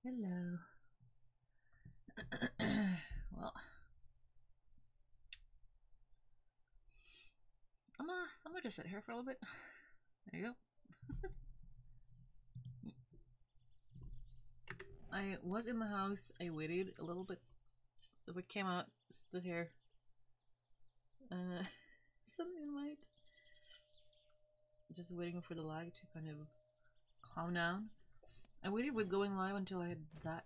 Hello. Well, I'm gonna just sit here for a little bit. There you go. I was in the house. I waited a little bit. The wick came out. Stood here. Some invite. Just waiting for the lag to kind of calm down. I waited with going live until I had that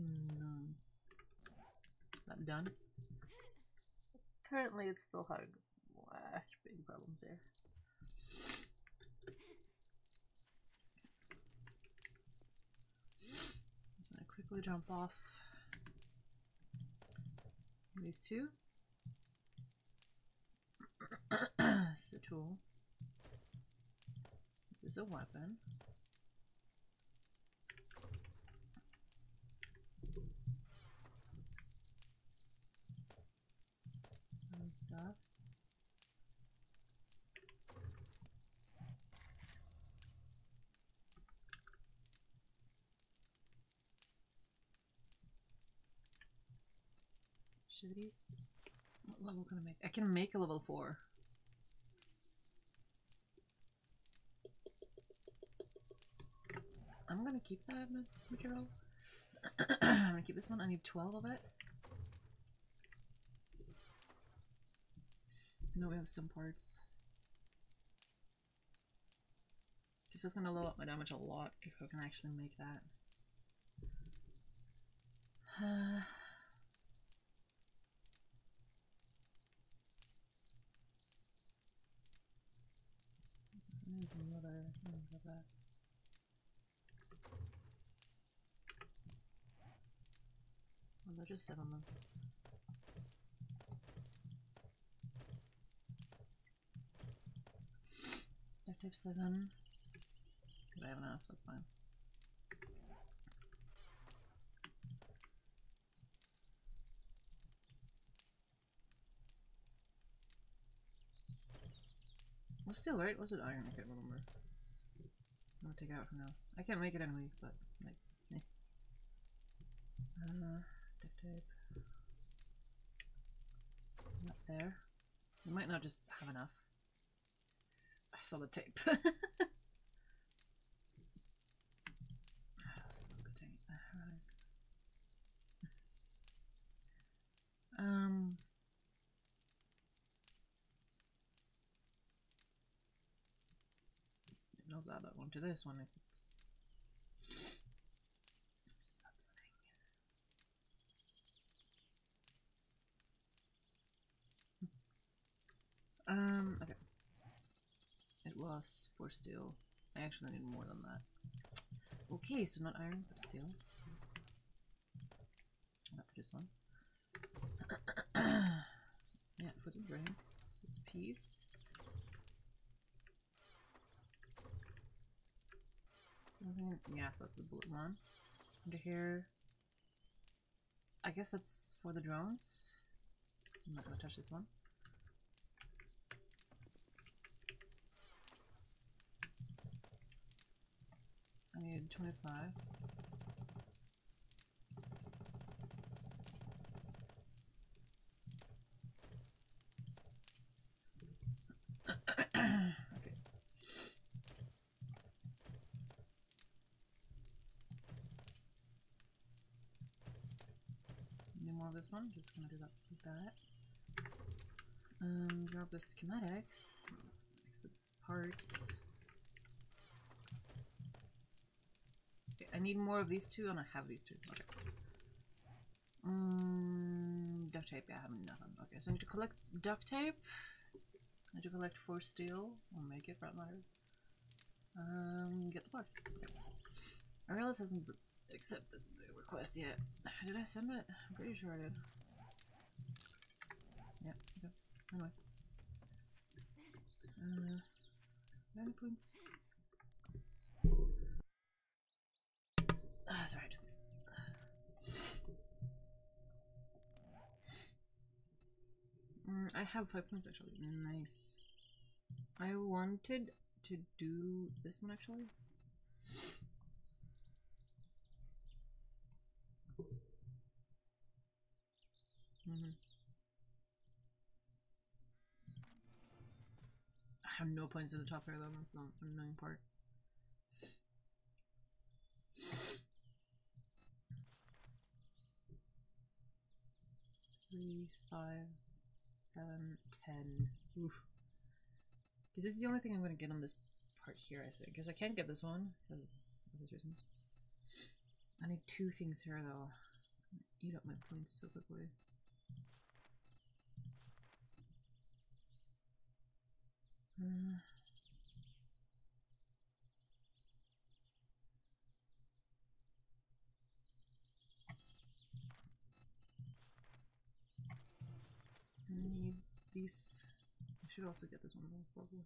that done. Currently, it's still having big problems there. Just gonna quickly jump off these two. This is a tool. This is a weapon. Some stuff. Should we? What level can I make? I can make a level 4. I'm gonna keep that material. I'm gonna keep this one. I need 12 of it. I know we have some parts. This is gonna lower up my damage a lot if I can actually make that. There's another thing for that. Well, they're just 7 of them. Deck type 7. But I have enough, so that's fine. What's steel, right? What's it iron? I can't remember. I'm gonna take it out for now. I can't make it anyway, but like, eh. Deck tape. Not there. We might not just have enough. I saw the tape. I'll add that one to this one if it's okay. It was 4 steel. I actually need more than that. Okay, so not iron, but steel. Not for this one. Yeah, for the drinks, this piece. Yes, that's the bullet one. Under here. I guess that's for the drones. So I'm not gonna touch this one. I need 25. Okay. Need more of this one. Just gonna do that like that. Grab the schematics. Let's mix the parts. Okay, I need more of these two, and I have these two. Okay. Duct tape. Yeah, I have nothing. Okay, so I need to collect duct tape. I need to collect 4 steel. Or make it, for that matter. Get the parts. Okay. Aurelis hasn't accepted the request yet. Did I send it? I'm pretty sure I did. Yeah, okay. Anyway. 9 points. Sorry, I did this. I have 5 points actually. Nice. I wanted to do this one actually. Mm-hmm. I have no points at the top here though, that's the annoying part. 3, 5, 7, 10. Oof. Because this is the only thing I'm going to get on this part here, I think. Because I can't get this one, because of those reasons. I need 2 things here, though. It's going to eat up my points so quickly. I need these. I should also get this one, though, probably.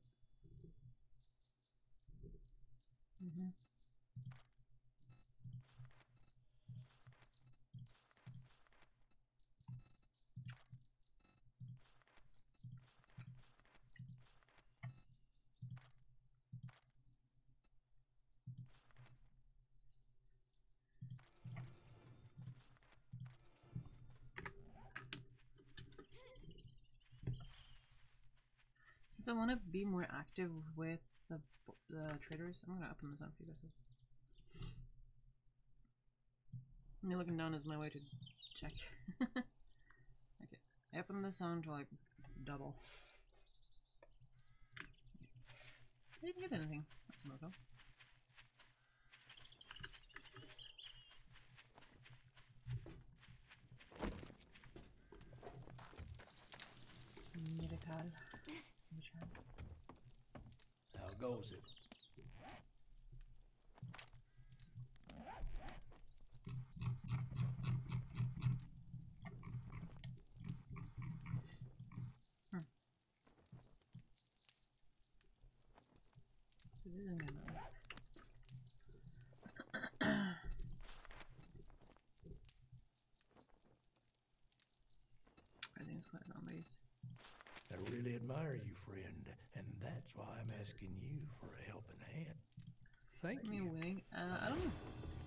Since I want to be more active with the traders, I'm going to open this up for you guys. Me looking down is my way to check. Okay, I opened this down to like double. I didn't get anything. That's a miracle. Miracle. How goes it? So this isn't gonna list. Everything's closed on these. I really admire you, friend, and that's why I'm asking you for a helping hand. Thank Me you. winning? I don't know.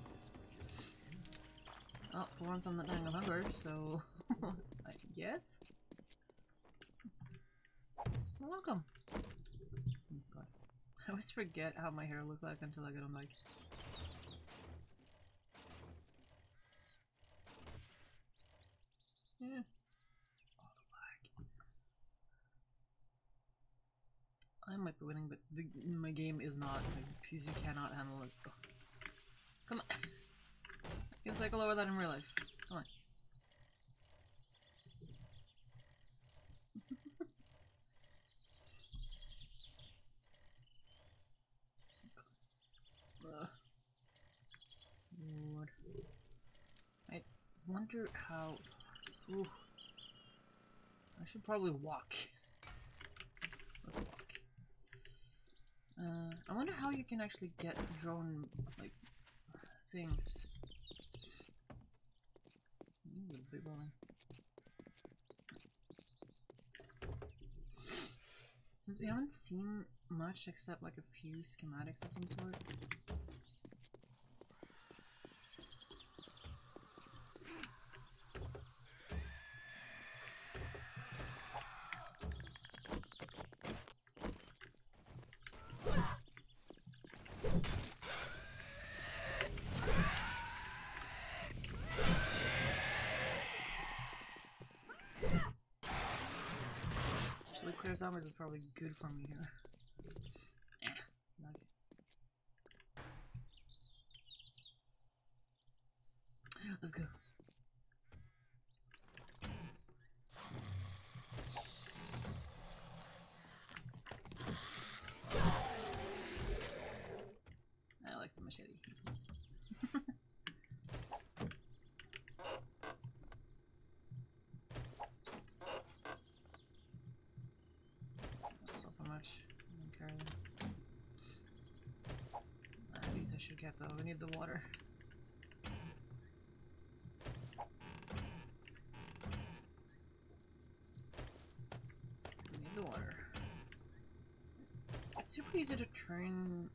Well, for once I'm not dying of hunger, so I guess. You're welcome. Oh god. I always forget how my hair looks like until I get on like. Yeah. Oh, the lag. I might be winning, but my game is not. My PC cannot handle it. Oh. Come on. I can cycle over that in real life. Come on. Lord. I wonder how. Ooh. I should probably walk. Let's walk. I wonder how you can actually get drone like things. Ooh, big building. Since we haven't seen much except like a few schematics of some sort. Actually, clear zombies is probably good for me here. Let's go. I like the machete. It's nice. Not so much. I don't care. These I should get though. We need the water. We need the water. It's super easy to turn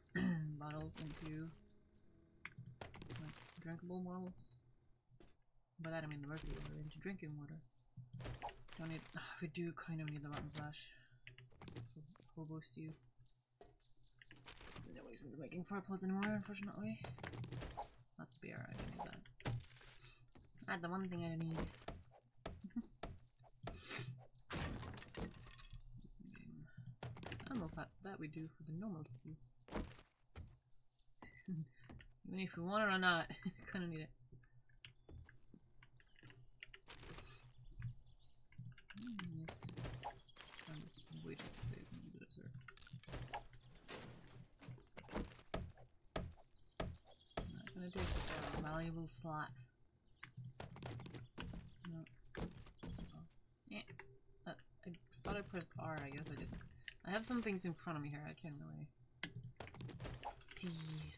bottles into like drinkable bottles. By that I mean the murky water into drinking water. Don't need. We do kind of need the rotten flesh. Hobo stew. No reason to making 4 plots anymore, unfortunately. That's beer, I don't need that. That's the one thing I need. I don't know if that we do for the normal stew. Even if we want it or not, kinda need it. Yes. I'm just way too big. Not gonna do it. Valuable slot. No. Yeah. I thought I pressed R, I guess I didn't. I have some things in front of me here, I can't really see.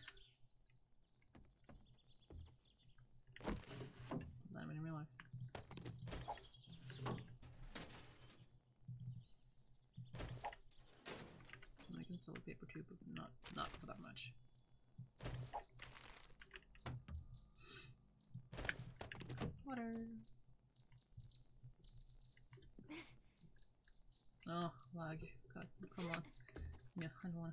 That in real life. I can sell a paper too, but not for that much. Water. Oh, lag. God, come on. Yeah, I don't wanna.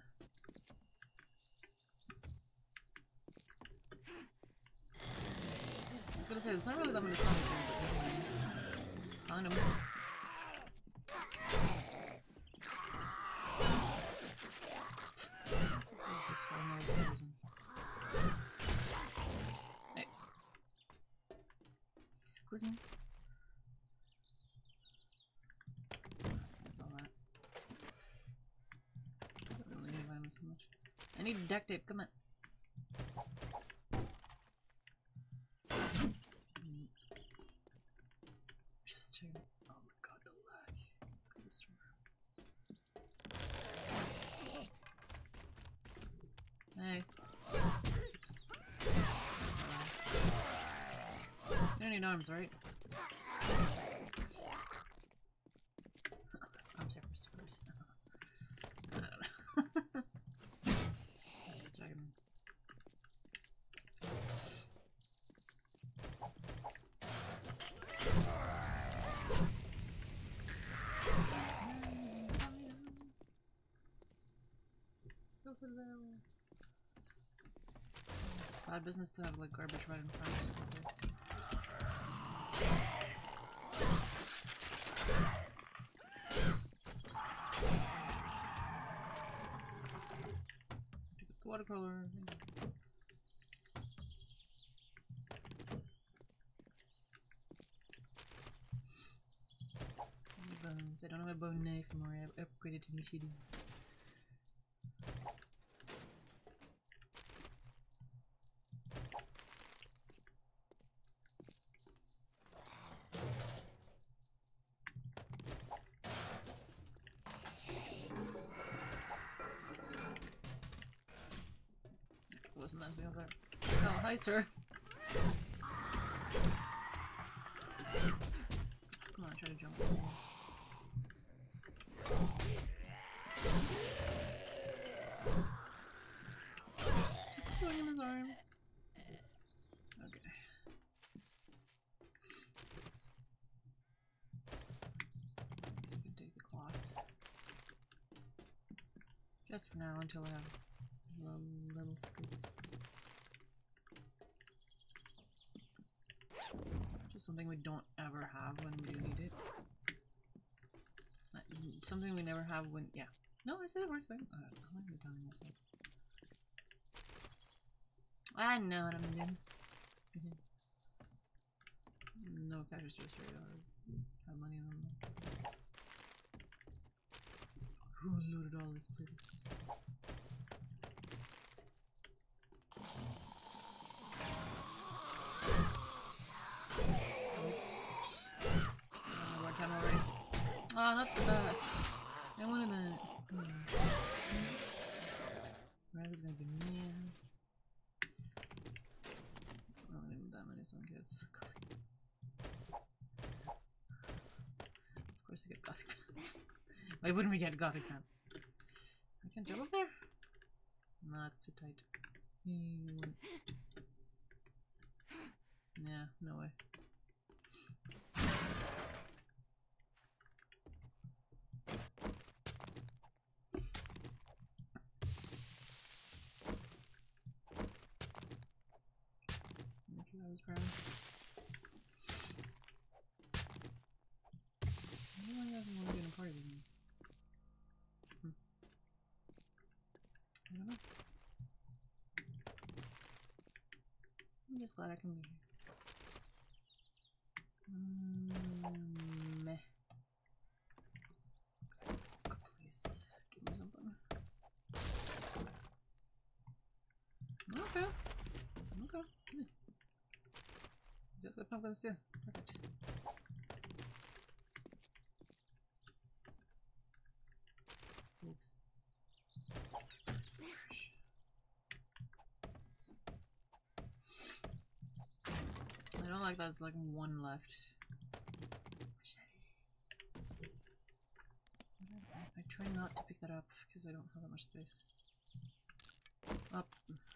I was gonna say, there's not really that many songs here, but find them. Just for no reason. Hey. Excuse me. That's all that. I don't really need violence so much. I need duct tape, come on. Just check. Oh my god, the lag. Hey. Oops. You don't need arms, right? Arms first. I don't know. Bad business to have like garbage right in front of this. The watercolor. Bones. I don't have a bone knife anymore. I've upgraded to new CD. Wasn't that the other? Oh, hi, sir. Come on, try to jump. Just swing him his arms. Okay. So we can take the cloth. Just for now, until I have little space. Just something we don't ever have when we do need it. Something we never have when, yeah. No, I said the worst thing. I'm not even telling myself. I know what I'm doing. No cash registers or have money on them. Who looted all these places? Oh, not that. I wanted that. Riley's gonna be mean. I don't need that many Sun Kids. Of course, you get Gothic pants. Why wouldn't we get Gothic pants? I can't jump up there? Not too tight. Yeah, no way. I'm just glad I can be here. Meh. Oh, please, give me something. Okay. Okay, nice. Just got pumpkins too. Perfect. Oops. I don't like that it's like one left. I try not to pick that up because I don't have that much space. Up.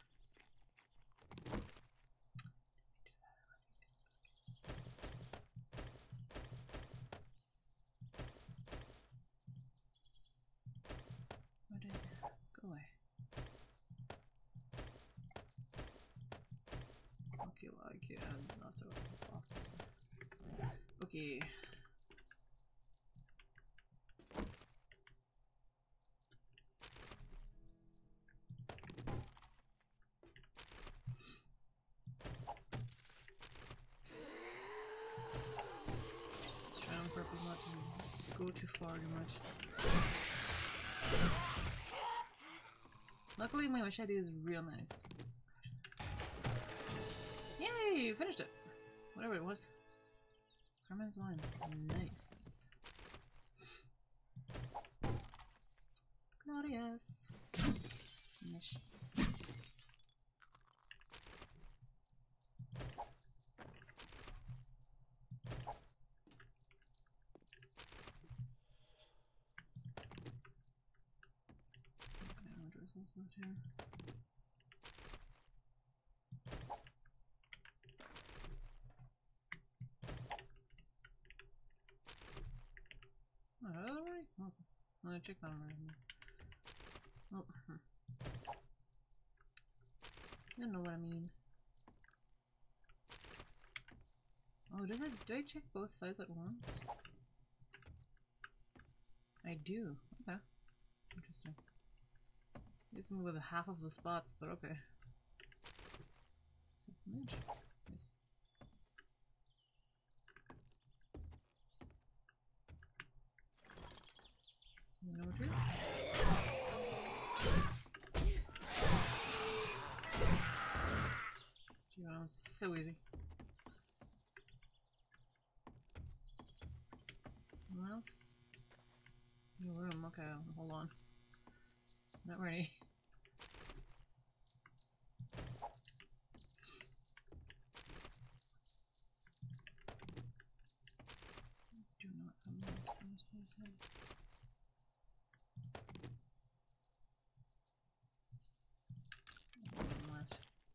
What did I do? Go away. Okay, well I can't not throw it off. Okay. Trying on purpose not to go too far too much. Luckily my machete is real nice. Yay! Finished it! Whatever it was. Carmen's lines. Nice. Glorious. Finish. Oh, I'm gonna check that on right. Oh, you know what I mean. Oh, does it? Do I check both sides at once? I do. Okay. Interesting. It's me with half of the spots, but okay. Nice. Number 2. Gee, that was so easy. Anyone else? No room. Okay, hold on. Not ready. Do not come back to this place. Left.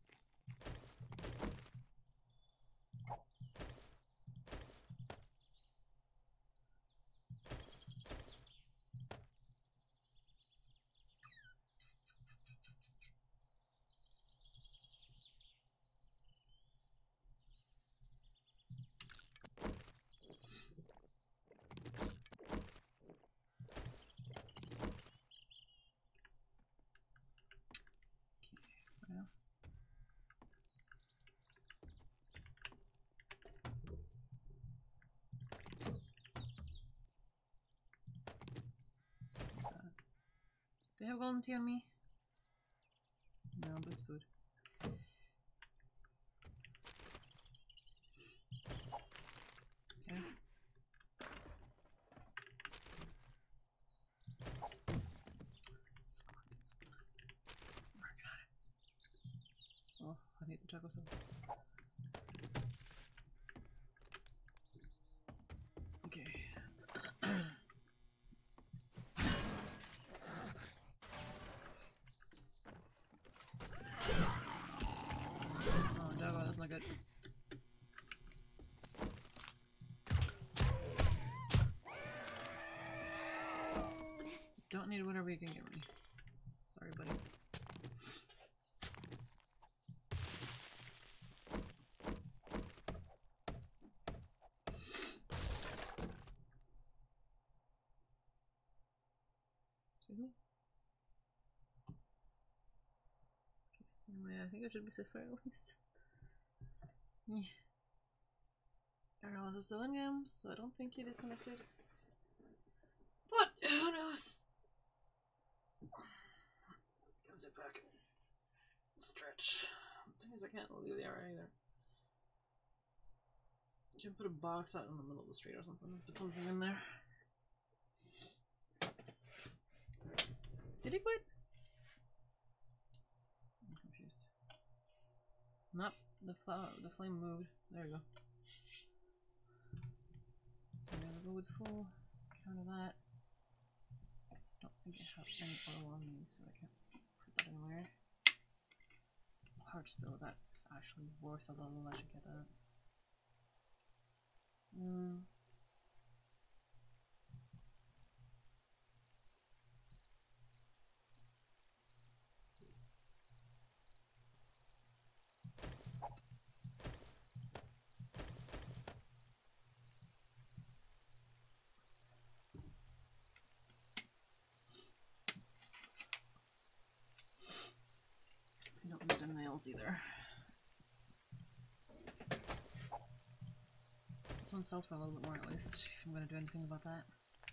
Well. Do they have golden tea on me? No, but it's food. Okay. Working on it. Oh, I need the chocolate sauce. Okay. Oh, doggo, that's not good. Don't need whatever you can give me. Sorry, buddy. Excuse me? Okay. Anyway, I think I should be safe for at least. Arrow is still in game, so I don't think he disconnected. But who knows? Let's sit back and stretch. The thing is, I can't leave the area either. You can put a box out in the middle of the street or something. Put something in there. Did he quit? I'm confused. Nope, the flame moved. There we go. So I'm gonna go with full count of that. Don't think I have any oil on me, so I can't put that anywhere. Hearts though, that's actually worth a little. I should get that. I don't need any nails either. This one sells for a little bit more at least, if I'm gonna do anything about that.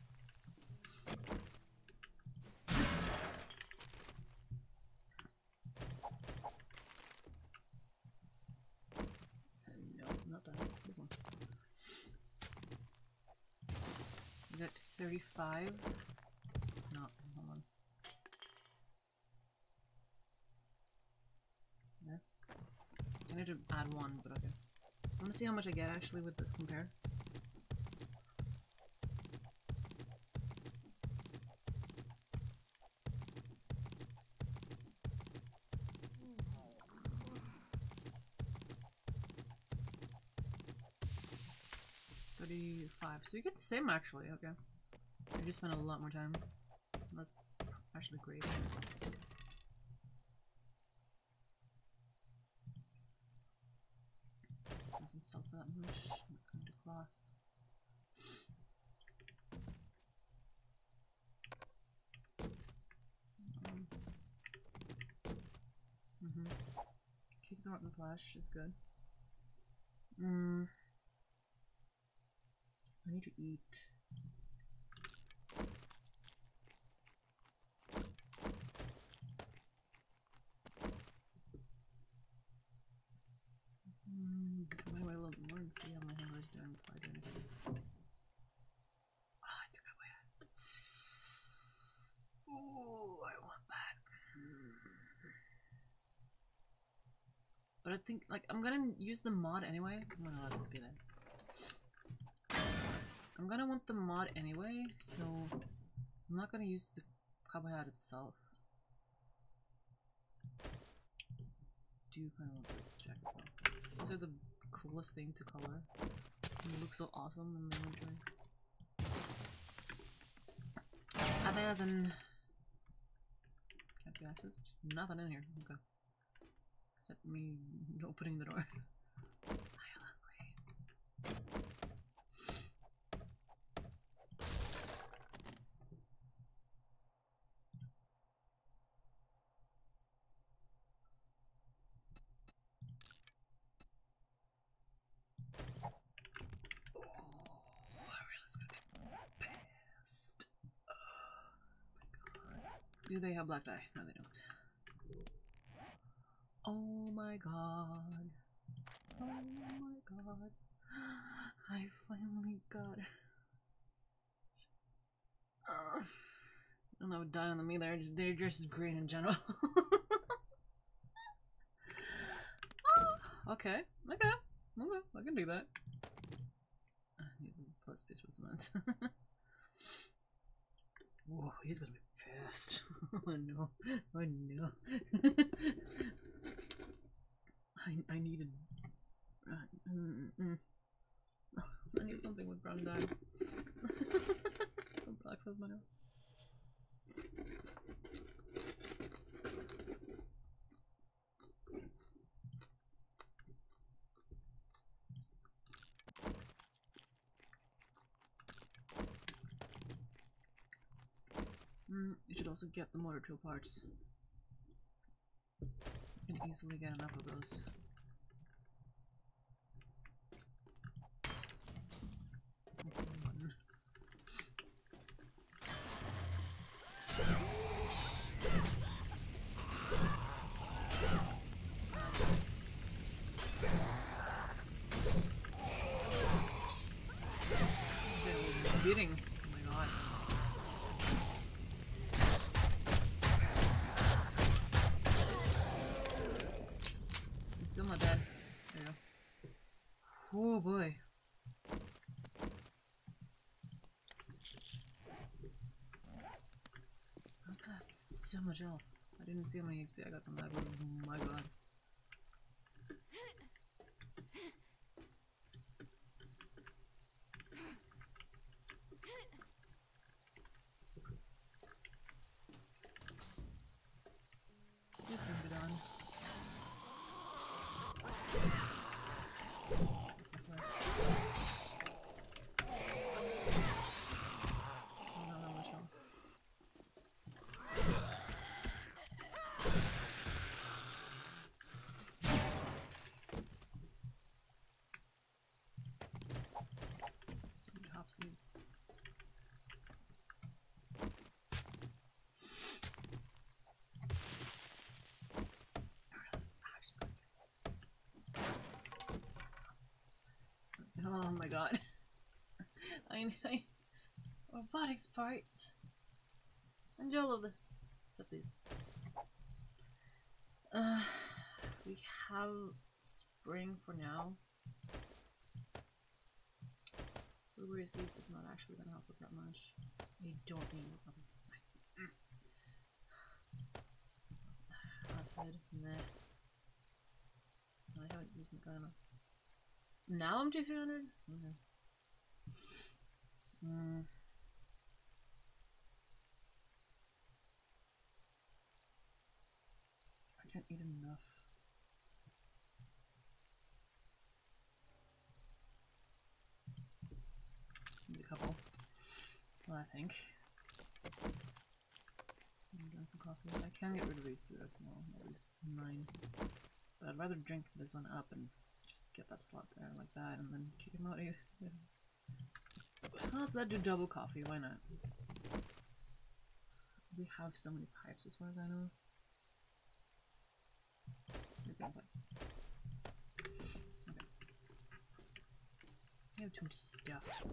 No, not that. This one. We got 35. No, hold on. Yeah. I need to add one, but okay. I want to see how much I get actually with this compare. So you get the same actually, okay. You just spend a lot more time. That's actually great. Doesn't sell for that much. I'm going to cloth. Keep the rotten flash, it's good. I need to eat. Maybe a little bit more and see how my hammer is doing before I do anything else. Oh, it's a good way. Oh, I want that. But I think, like, I'm gonna use the mod anyway. I'm gonna let it be there. I'm gonna want the mod anyway, so I'm not gonna use the carbohydrate itself. Do kind of want this jacket though. These are the coolest thing to color. They look so awesome in the inventory. 1,000. Can't be accessed. Nothing in here. Okay. Except me opening the door. Do they have black dye? No, they don't. Oh my god. Oh my god. I finally got it. I don't know, dye on me there. They're just green in general. Okay. Okay. Okay. I can do that. I need plus space for cement. Whoa, he's gonna be pissed. Oh no. Oh no. I needed... I need something with brown dye. Black was my name. You should also get the motor tool parts. You can easily get enough of those. Oh boy. I've got so much health. I didn't see how many XP I got from that. Oh my god. Just turn it on. Seeds. Oh my god. I robotics part. And all of this. Except these. We have spring for now. Blueberry seeds is not actually gonna help us that much. We don't need more. Acid, nah. I haven't used my gun. Now I'm 2300? Okay. I can't eat enough. Need a couple. Well, I think. I'm done for coffee. I can get rid of these two as well. At least 9. But I'd rather drink this one up and just get that slot there like that and then kick him out here. Let's do double coffee, why not? We have so many pipes as far as I know. Pipes. Okay. I have too much stuff.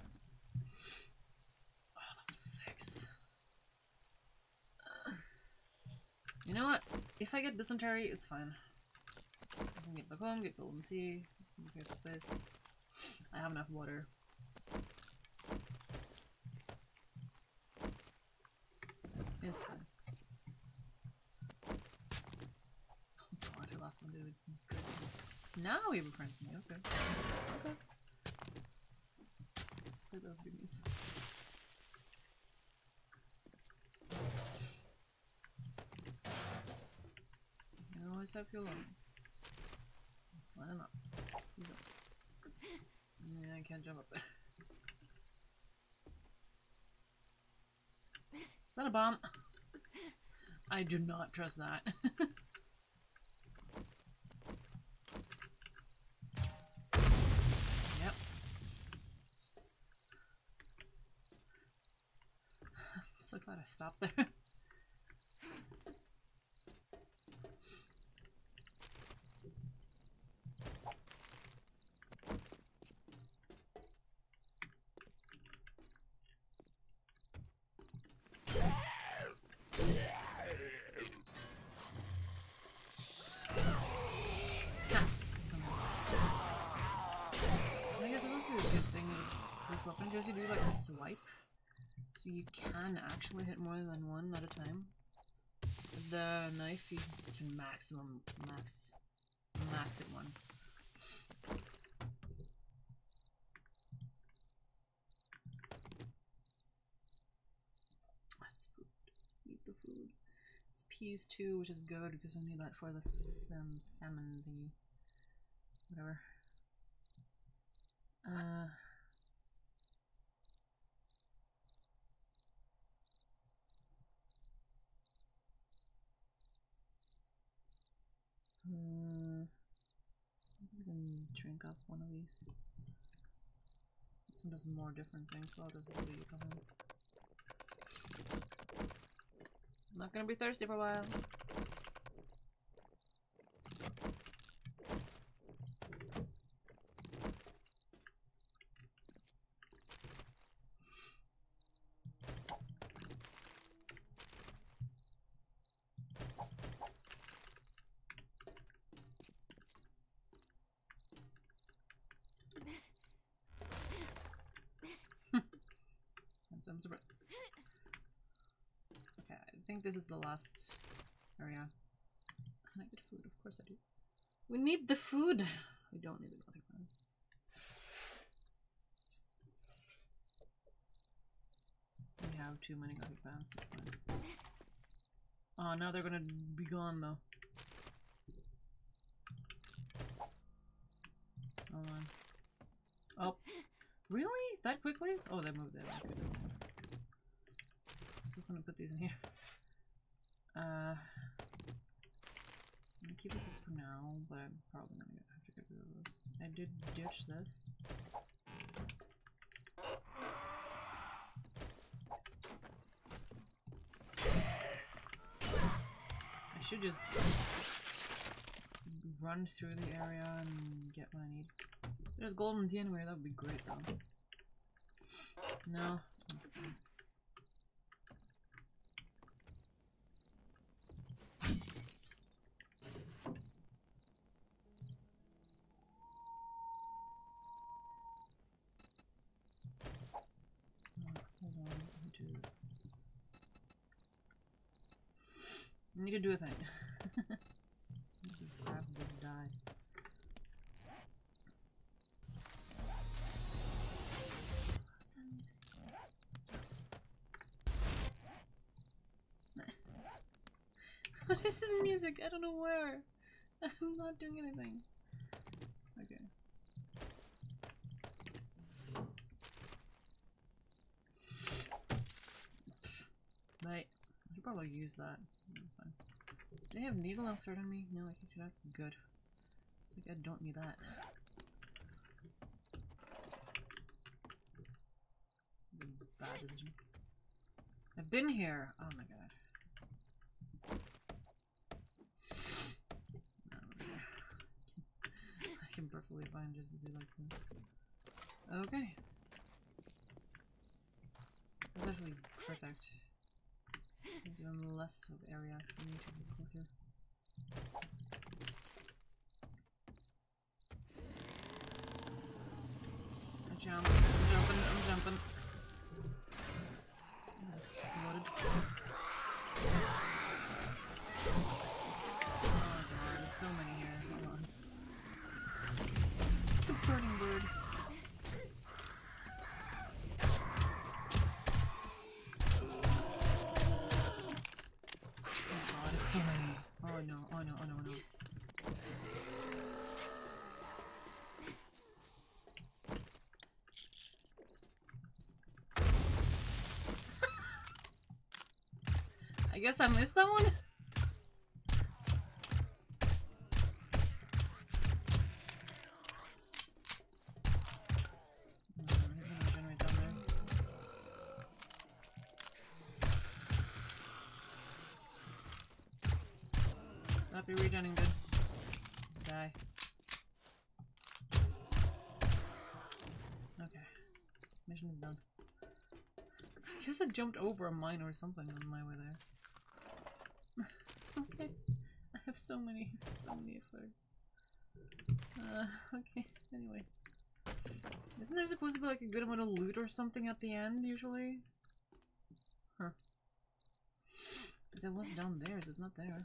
Oh, level 6. You know what? If I get dysentery, it's fine. I can get back home, get golden tea, get the space. I have enough water. It's fine. Oh god, I lost one dude. Good. Now we have a friend for me, okay. Okay. That was good news. You always have your own. Let's line him up. Yeah, I can't jump up there. Is that a bomb? I do not trust that. Yep. I'm so glad I stopped there. Because you do like swipe, so you can actually hit more than one at a time. With the knife you can max it one. That's food. Eat the food. It's peas too, which is good because I need that for the salmon thingy. Whatever. I can drink up one of these. This one does more different things, so I'll just leave it at home. I'm not gonna be thirsty for a while. surprised. Okay, I think this is the last area. Can I get food? Of course I do. We need the food! We don't need the gothic plants. We have too many gothic plants, it's fine. Oh, now they're gonna be gone though. Hold on. Oh. Really? That quickly? Oh, they moved it. Okay, just gonna put these in here. I'm gonna keep this for now, but I'm probably gonna have to get rid of this. I did ditch this. I should just run through the area and get what I need. If there's golden tea anywhere, that would be great though. No, makes sense. Hold on, I need to do a thing. Need to grab this die. What's that music? What is this music? I don't know where. I'm not doing anything. Okay. Right. I should probably use that. Fine. Do they have needle insert on me? No, I kicked it out. Good. It's like I don't need that. Bad decision. I've been here! Oh my god. I can perfectly fine just to be like this. Okay. That's actually perfect. It's even less of area for me to go through. I jump. I'm jumping. Exploded. Oh god, so many here. Hold on. It's a burning bird. So many. Oh no, oh no, oh no, oh no. I guess I missed that one? Regenerate down there. Not be regenerating good. Die. Okay. Mission is done. I guess I jumped over a mine or something on my way there. Okay. I have so many efforts. Okay. Anyway. Isn't there supposed to be like a good amount of loot or something at the end, usually? Huh. Because it was down there, so it's not there.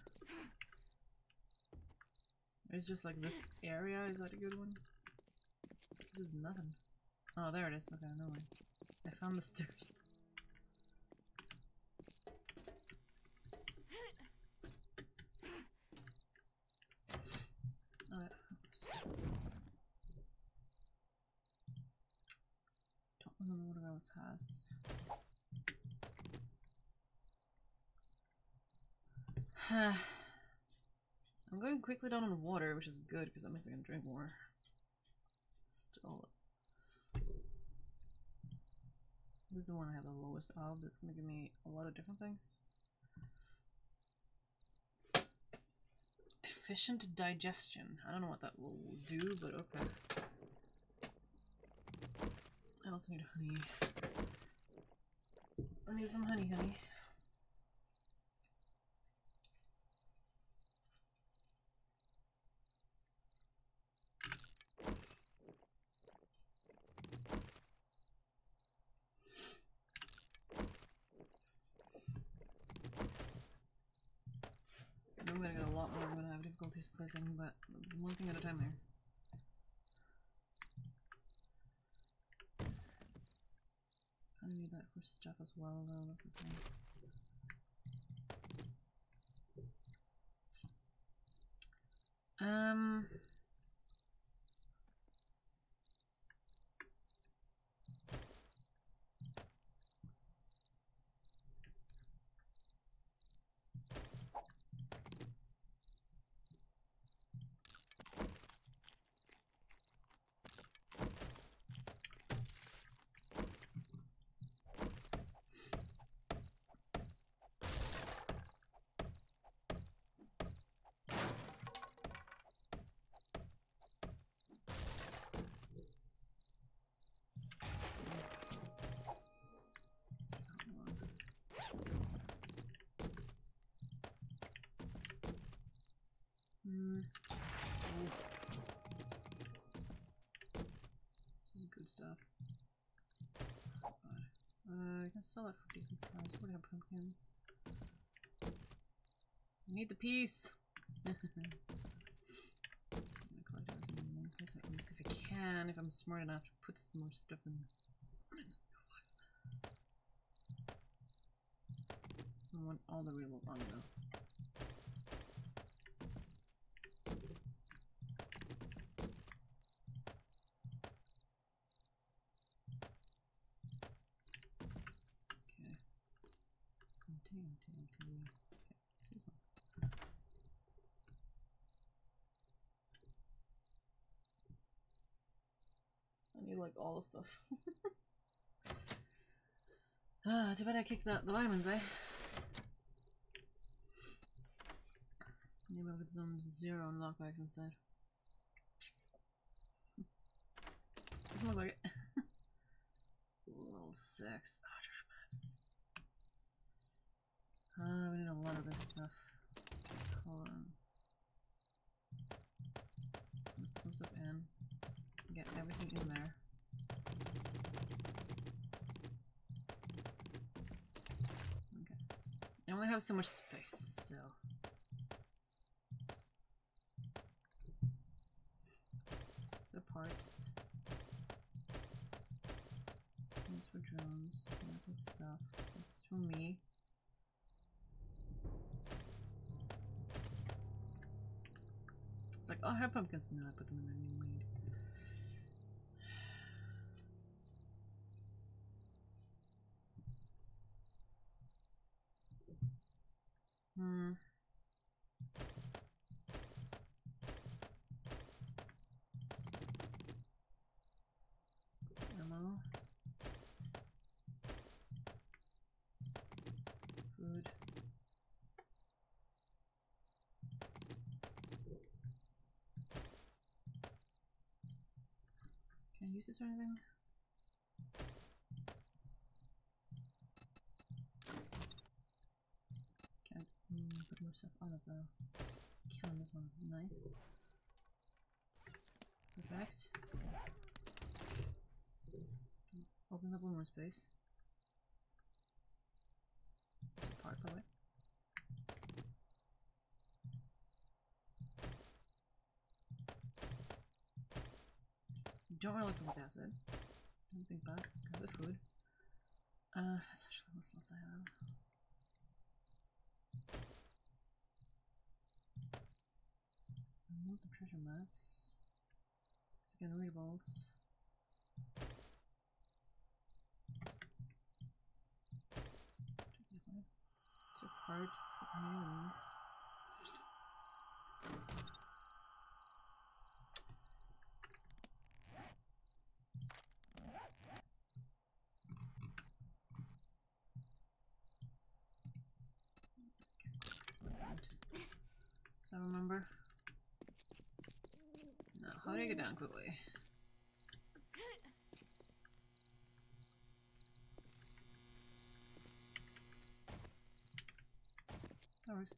It's just like this area, is that a good one? There's nothing. Oh, there it is. Okay, no way. I found the stairs. Don't remember what else has. I'm going quickly down on water, which is good because that means I can drink more. Still. This is the one I have the lowest of. That's going to give me a lot of different things. Efficient digestion. I don't know what that will do, but okay. I also need honey. I need some honey. I'm gonna get a lot more. I'm gonna have difficulties placing, but one thing at a time there. I need that for stuff as well, though. That's the thing. This is good stuff. I can sell it for decent price. What do we have pumpkins? I need the piece! I'm gonna collect everything in one place, at least if I can, if I'm smart enough to put some more stuff in. I want all the real on though. I need like all the stuff. Too bad I kicked the diamonds, eh? Maybe I'll get some 0 on lockpicks instead. Doesn't look like it. Level 6. We need a lot of this stuff. Hold on. Put some stuff in. Get everything in there. Okay. I only have so much space, so. So parts. This is for drones. Medical stuff. This is for me. It's like, oh, I have pumpkins. No, I put them in there. Ammo. Food. Can I use this for anything? Can't put more stuff on it though. Killing this one. Nice. Perfect. Open up one more space. This is a park away. Don't really like to look acid. Don't think bad. Grab the food. That's actually the most else I have. Remove the treasure maps. Again, readables. So parts. So remember. Now, how do you get down quickly? That works.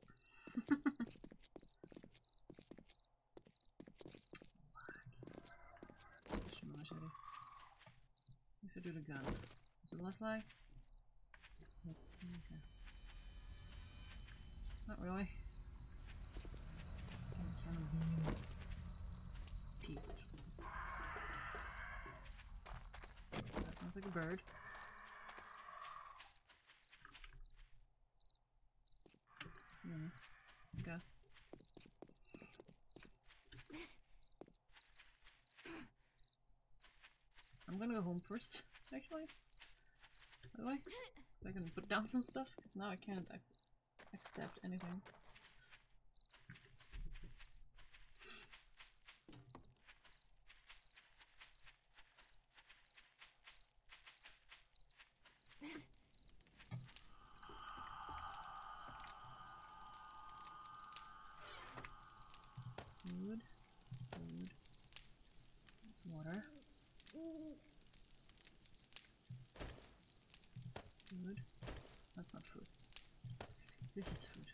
We should do the gun. Is it less lag? Okay. Not really. the bird. Okay. I'm gonna go home first, actually. By the way, so I can put down some stuff, because now I can't accept anything. Food. Food. That's water. Food. That's not food. This is food.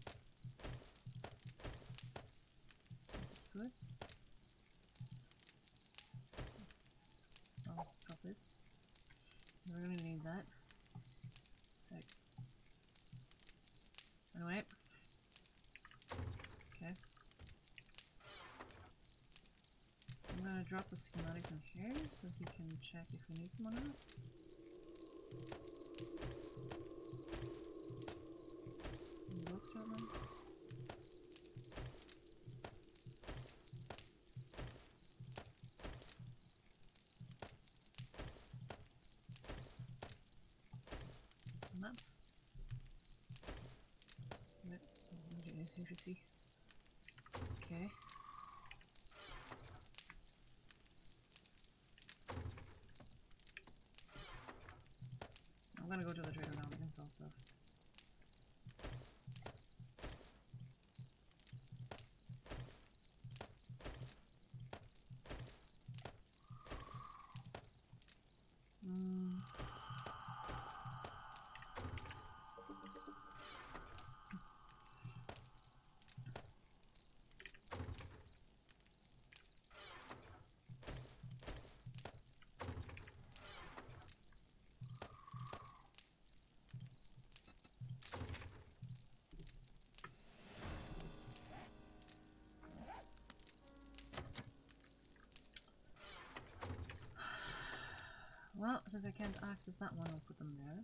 This is food. So, drop this. We're gonna need that. Sec. Anyway. Okay. I'm gonna drop the schematics in here so we can check if we need some or not. Looks right now. Map. Yep, so as you can see. Okay. I'm gonna go to the trader now, we can sell stuff. Well, since I can't access that one, I'll put them there.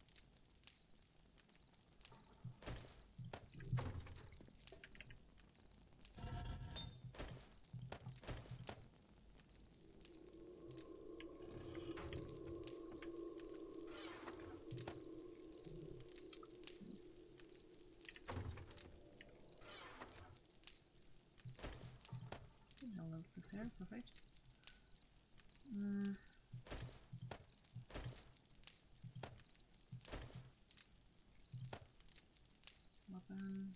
Level 6 here, perfect. Weapon.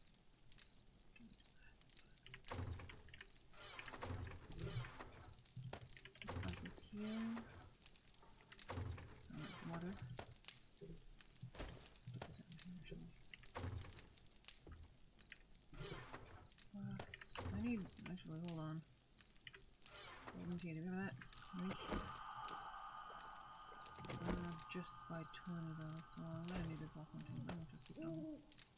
Put this here. Water. Put this in here actually. Box. I need actually hold on. Golden key, do you have that? Just by 20 though, so I'm gonna need this last one too. I'll just keep going.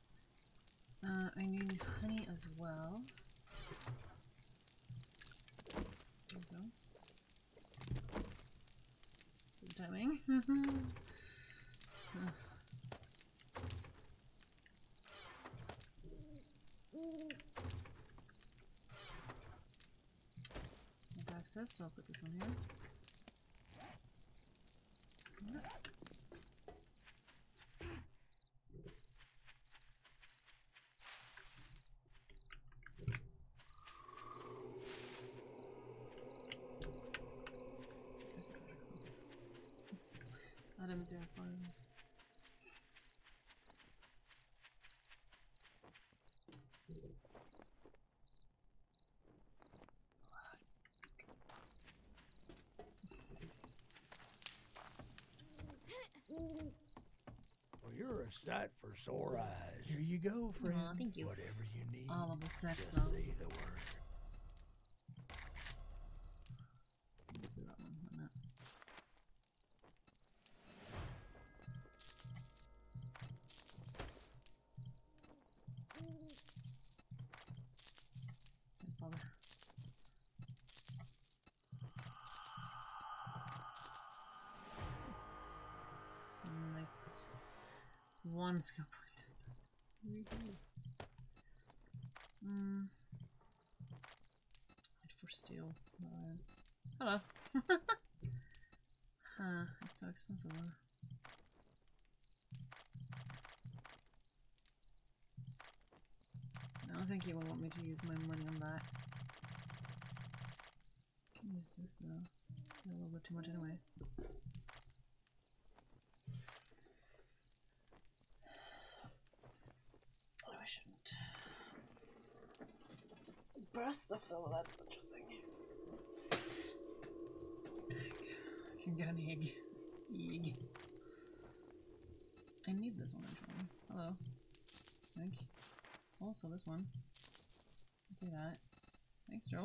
I need honey as well. There we go. Good timing. Need access, so I'll put this one here. Items are farms. Well, you're a sight for sore eyes. Here you go, friend. Aw, thank you. Whatever you need. All of the sex just though. say the word. Do that one, why not? Can't bother. one skill point. For steel. Hello. Huh, it's so expensive. I don't think he will want me to use my money on that. I can use this though. A little bit too much anyway. Oh, I shouldn't. Burst stuff though, that's interesting. Egg. I can get an egg. Egg. I need this one actually. Hello. Thank you. Also this one. I'll do that. Thanks, Joel.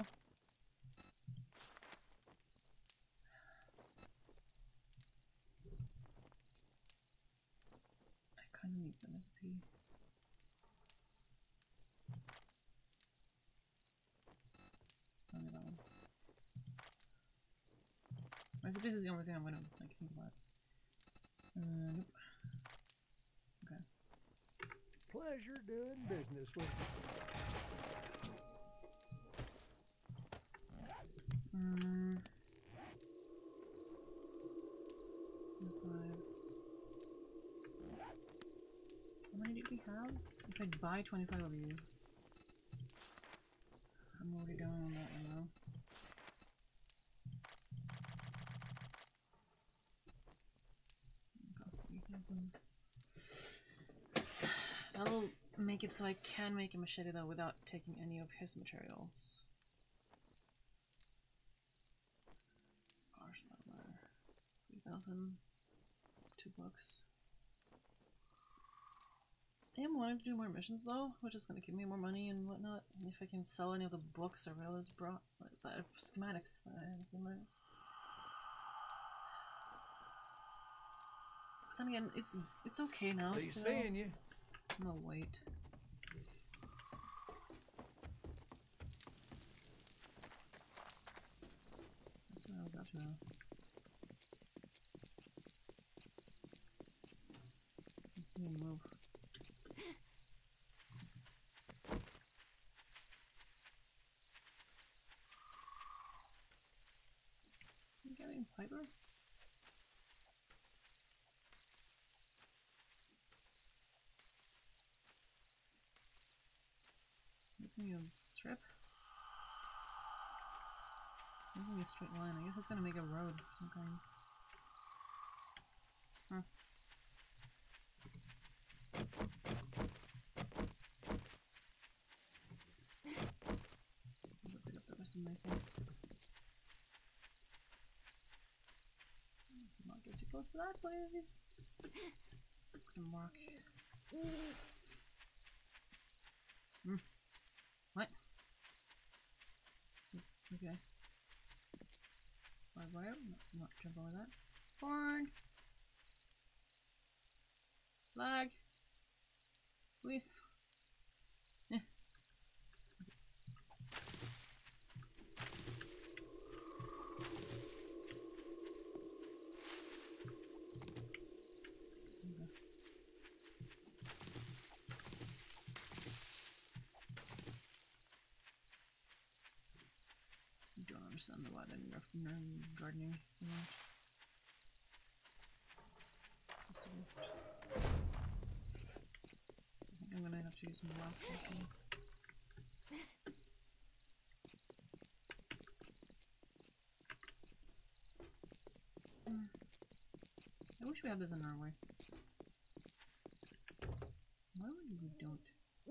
I kinda need the recipe. Tell me that one. Recipes is the only thing I'm gonna like think about. Nope. Okay. Pleasure doing business with you. How many did we have? If I buy 25 of you. I'm already down on that one now. Cost 3,000. That'll make it so I can make a machete though without taking any of his materials. Gosh, that matter. 3,000. $2. I am wanting to do more missions though, which is going to give me more money and whatnot. And if I can sell any of the books Aurelis brought, like the schematics that I have somewhere. But then again, it's okay now. Be still. seeing you. I'm gonna wait. That's what I was after now. Let's see him move. You getting Piper? Making a strip? Making a straight line. I guess it's gonna make a road. Okay. Huh. I'll pick up the rest of my things. Let's not get too close to that, please. Put a mark. What? Okay. Barbed wire? Not jump over that. Corn! Flag! Please! Eh. I don't understand why I didn't learn gardening so much. So stupid. I think I'm gonna have to use some rocks or something. I wish we had this in Norway. Why would we don't?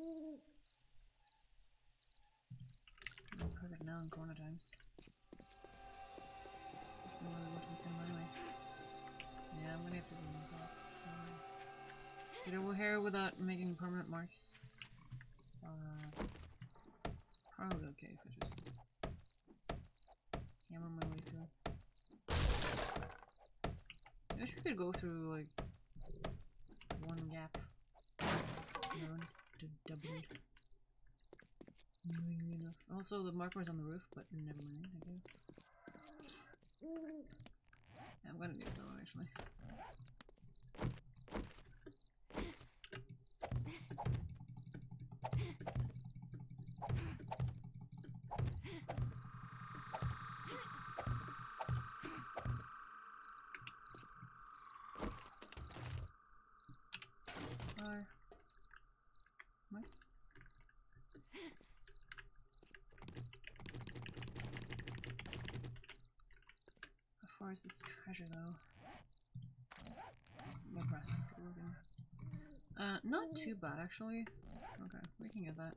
Perfect now in Corona times. I'm gonna go to the cinema anyway. Yeah, I'm gonna have to do that. Get over here without making permanent marks. It's probably okay if I just hammer my way through. I wish we could go through like one gap. None to double it. Enough. Also, the marker's on the roof, but never mind, I guess. Yeah, I'm gonna need some actually. What? How far is this treasure though? My grass is still looking. Not too bad actually. Okay, we can get that.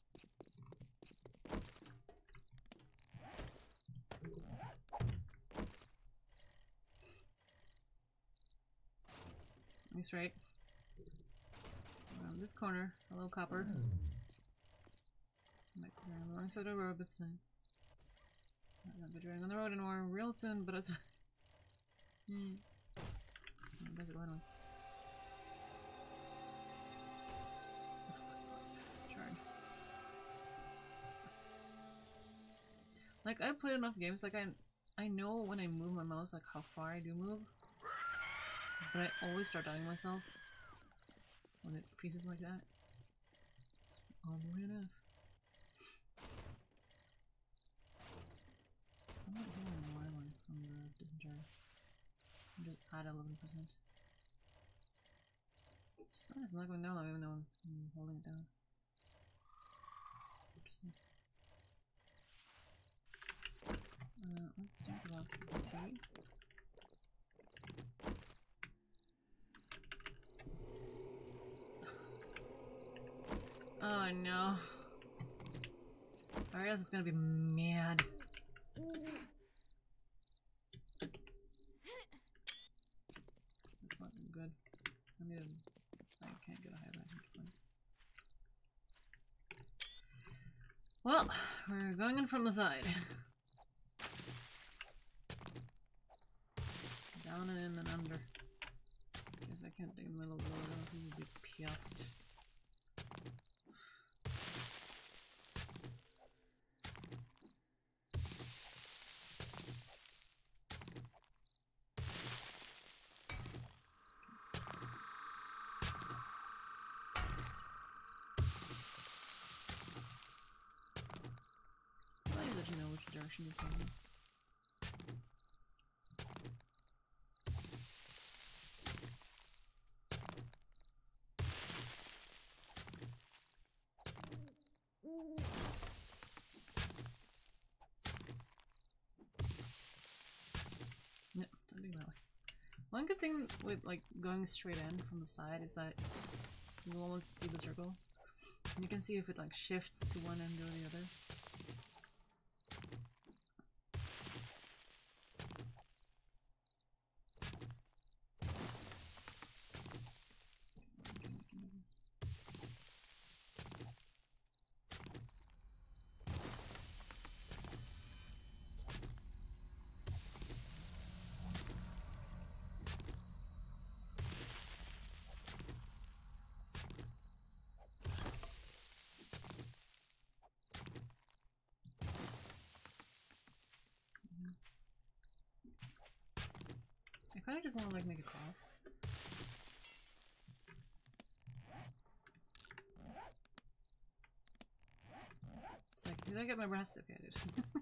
He's right. Around this corner. Hello, copper. Might be on the wrong side of the road this time. Might not be driving on the road anymore real soon, but it's. Where's it going? Darn. Like I played enough games, like I know when I move my mouse, like how far I do move. But I always start doubting myself when it freezes like that. It's oddly enough. I'm not healing the one from the dysentery. I'm just at 11%. It's not going down even though I'm holding it down. Interesting. Let's take the last tea. Oh no. Arias is gonna be mad. That's not good. I can't get a high ranking point. Well, we're going in from the side. Down and in and under. Guess I can't dig in the middle of the road, else we'll be pissed. It's nice that you know which direction you're going. Yep, don't do that way. One good thing with like going straight in from the side is that you almost see the circle. And you can see if it like shifts to one end or the other. I kind of just want to like make a cross. It's like, did I get my breast? Okay, I did.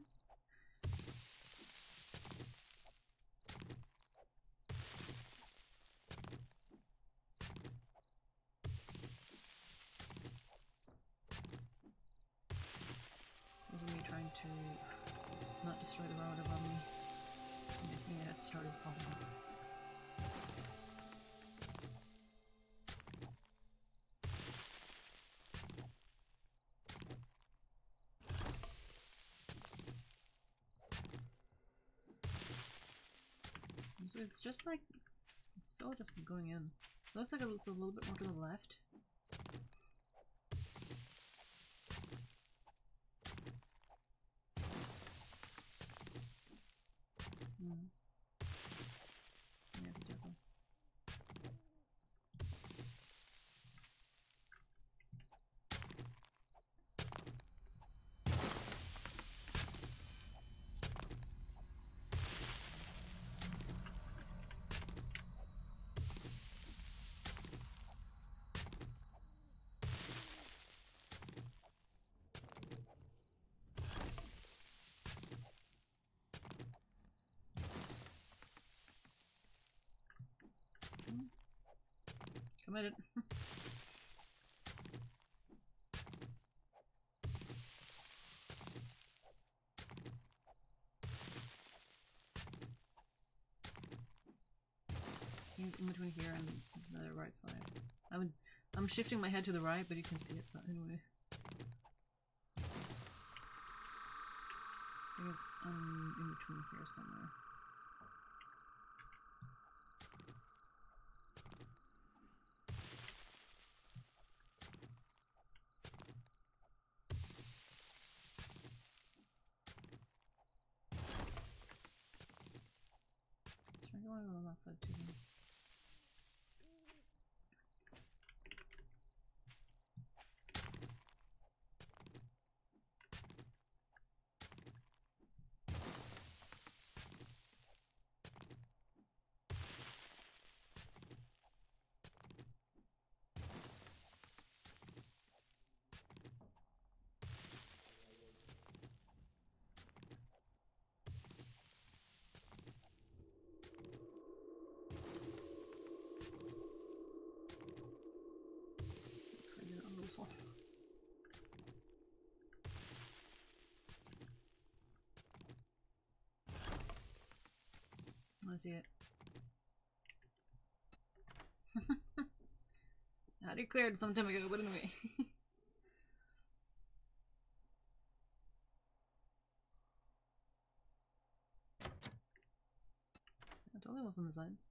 This is me trying to not destroy the road above me, making it as short as possible. So it's just like, it's still just going in. It looks like it's a little bit more to the left. Yeah, it's a circle. committed. He's in between here and the right side. I'm shifting my head to the right, but you can see it, so anyway. I guess I'm in between here somewhere. Let's try going on that side too. I see it. I already cleared some time ago, but anyway. I totally was on the side.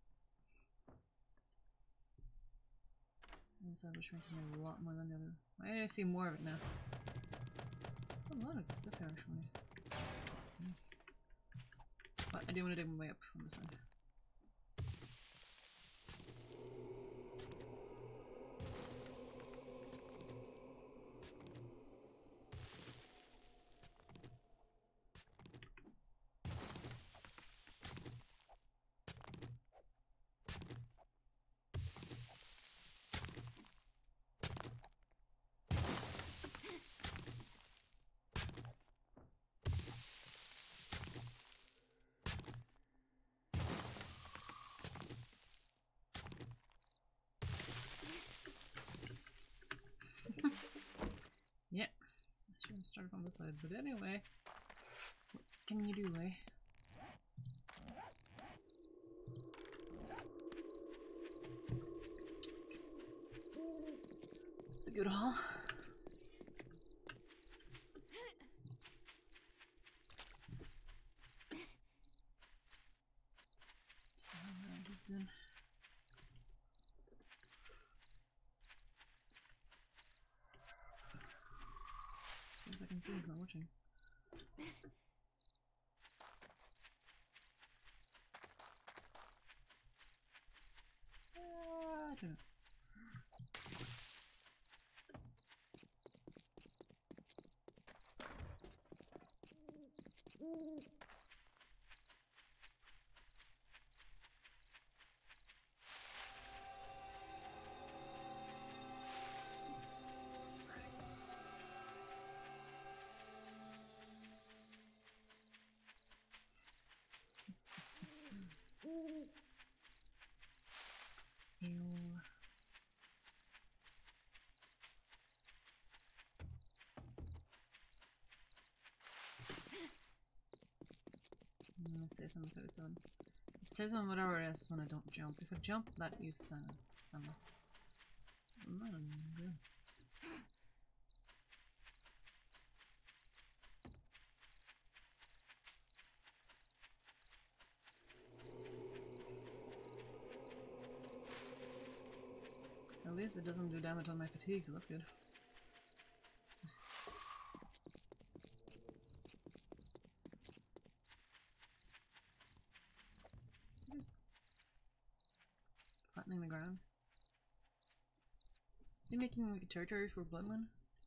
And so I was shrinking a lot more than the other. I see more of it now. A lot of good stuff here actually. Nice. But I do want to dig my way up on this side. Yeah, I should have started on this side, but anyway, what can you do, eh? It's a good haul. So I just did. As far as I can see, he's not watching. I don't know. Ew. I'm gonna say something 37. It stays on whatever it is when I don't jump. If I jump, that uses stamina. Good. At least it doesn't do damage on my fatigue, so that's good. Just flattening the ground. Is he making like a territory for Bloodwind?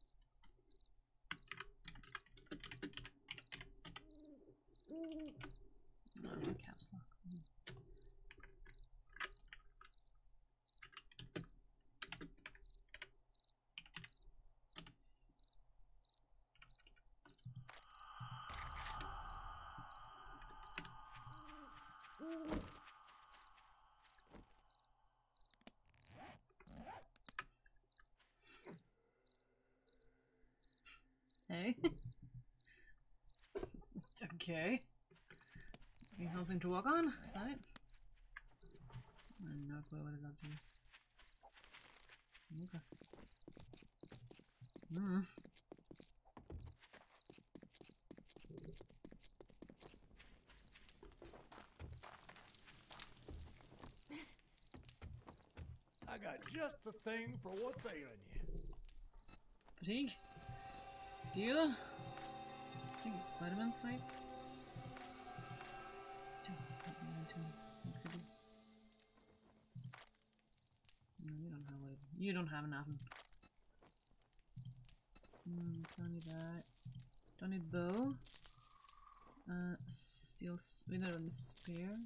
Oh, caps lock. Okay. Need something to walk on? Is that it? I have no clue what is up to. Okay. I got just the thing for what's ailing you. Fatigue? You? I think it's vitamins, right? No, you don't have it. You don't have nothing. Don't need that. Don't need bow. Steel. We don't have a spear.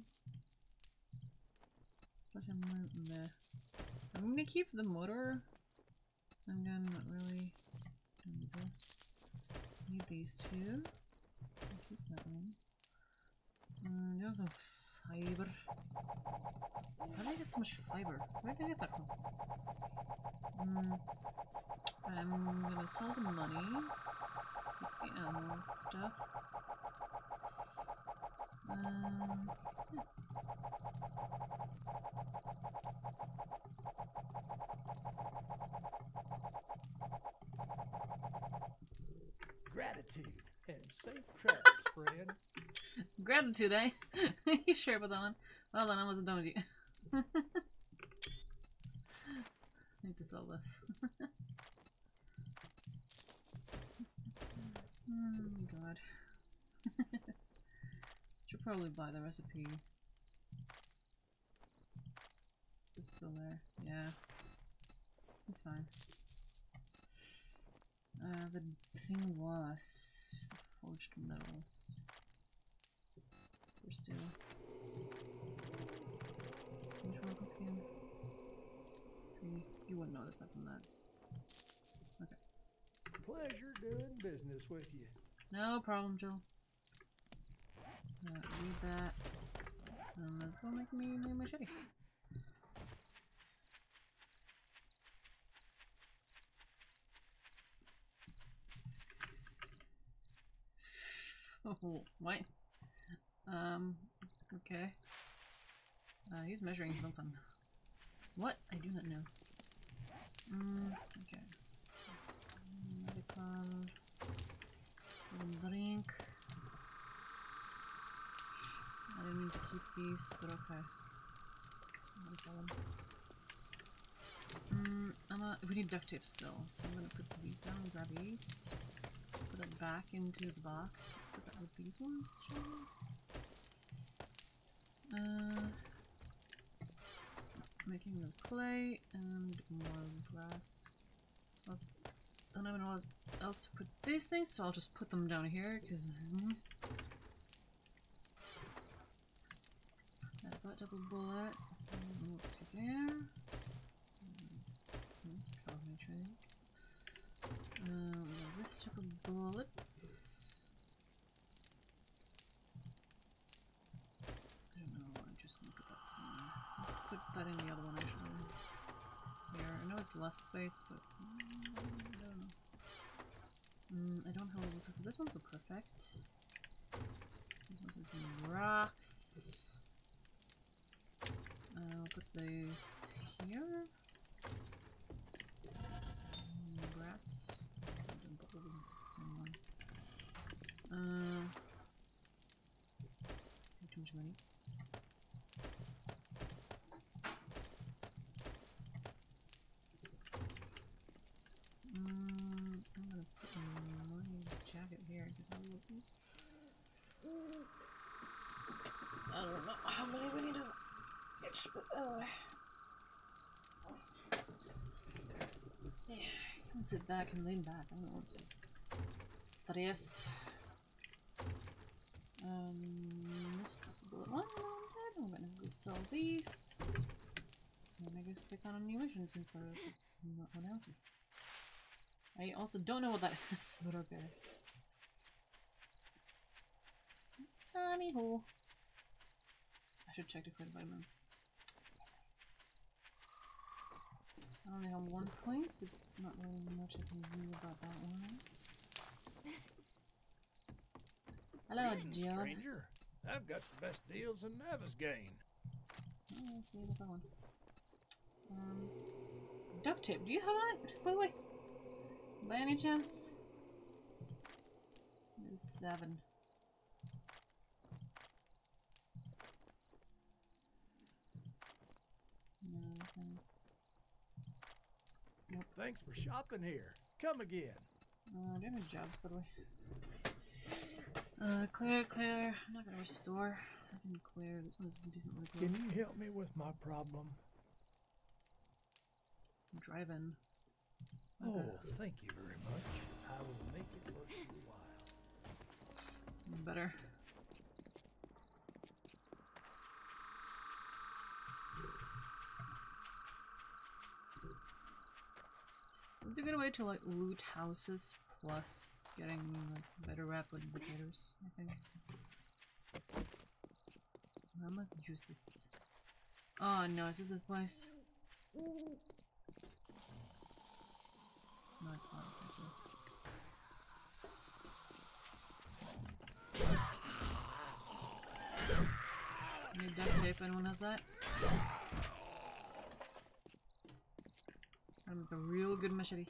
Meh. I'm gonna keep the motor. I'm gonna not really do this. Need these two. I'll keep that one. There's some fiber. How did I get so much fiber? Where did I get that from? I'm gonna sell the money. Keep the ammo stuff. Yeah. Gratitude and safe travels, friend. Gratitude, eh? You sure about that one? Well then, I wasn't done with you. I need to sell this. Oh god. Should probably buy the recipe. It's still there. Yeah. It's fine. The thing was the forged metals. For steel. Which one was again? 3. You wouldn't notice that from that. Okay. Pleasure doing business with you. No problem, Joe. Read that. Let's go make me a machete. Oh, what? Okay. He's measuring something. What? I do not know. Okay. Medical. Drink. I didn't mean to keep these, but okay. I'll sell them. We need duct tape still, so I'm gonna put these down, grab these, put it back into the box. Let's put that with these ones, shall we? Making the clay and more grass. I don't even know what else to put these things, so I'll just put them down here, because that's that double bullet. There. Matrix. This type of bullets. I don't know, I'm just gonna put that somewhere. I'll put that in the other one actually. Here, I know it's less space, but I don't know. I don't have all this, so this one's a perfect. This one's some rocks. I'll put these here. Grass. Too much money. I'm gonna put my jacket here because I love these. I don't know how many we need to itch, but yeah, I can sit back and lean back. I don't want to. Stressed. This is the bullet one. I'm gonna go sell these. And I guess take on a new mission since there is not one answer. I also don't know what that is, but okay. Anywho. I should check the crit vitamins. I only have 1 point, so it's not really much I can do about that one. Hello, Greetings, Job. stranger. I've got the best deals in Navezgane. Oh, let's see the one. Duct tape. Do you have that, by the way? By any chance? It's 7. No, nope. Thanks for shopping here. Come again. Damage jobs, by the way. Clear. I'm not gonna restore. I can clear. This one's decently close. Can you help me with my problem? Drive-in. Oh, thank you very much. I will make it worth your while. Better. It's a good way to like loot houses plus getting like better rapid indicators, I think. How much justice? Oh no, it's just this place. No, it's not. Need duct tape, anyone has that? I'm a real good machete.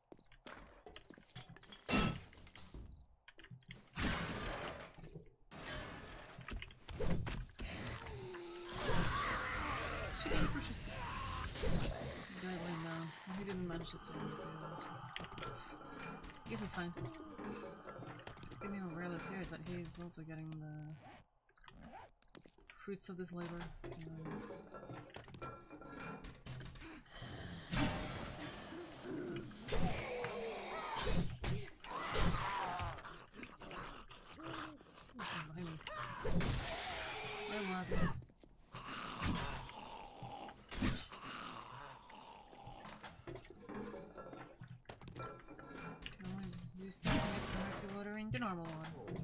She didn't purchase it. The guy laying down. Well, he didn't manage to save it. I guess it's fine. The thing I realize here is that he's also getting the fruits of this labor. Where was it? Can always use the murky water into normal water.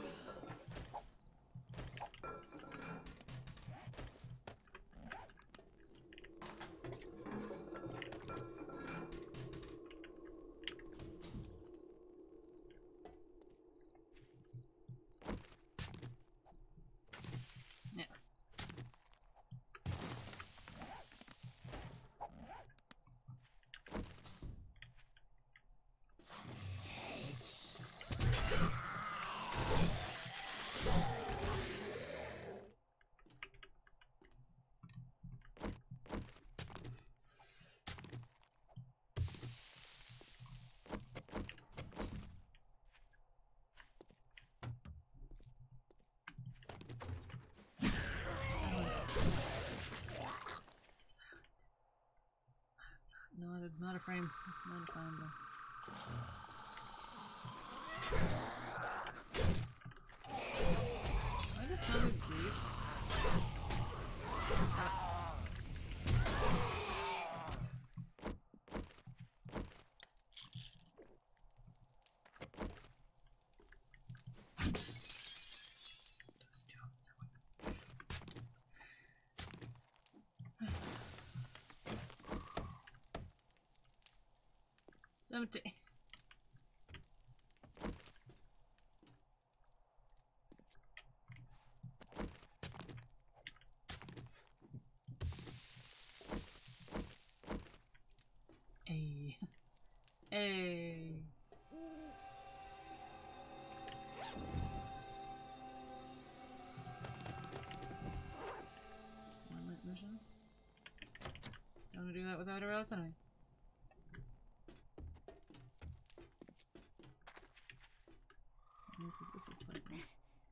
Not a frame, not a sound though. Why does zombies breathe? It's empty. Hey. Hey. One minute mission. Don't want to do that without her else anyway. Is this person? Okay.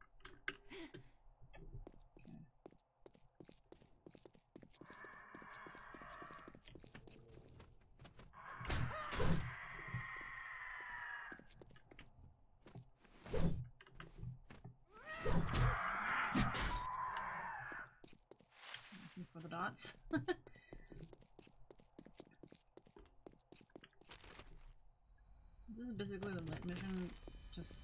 Looking for the dots. This is basically the mission, just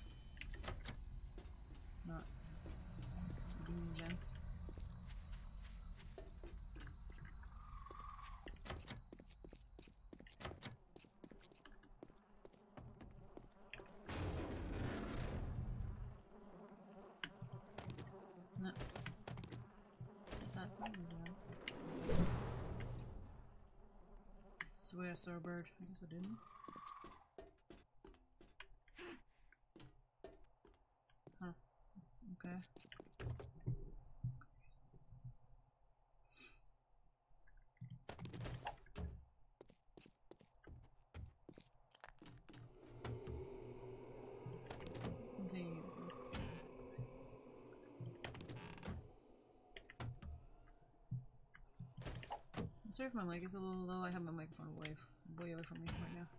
not doing gens. I saw a bird. I guess I didn't. Huh. Okay. I'm sorry if my mic is a little low. I have my microphone way away from me right now.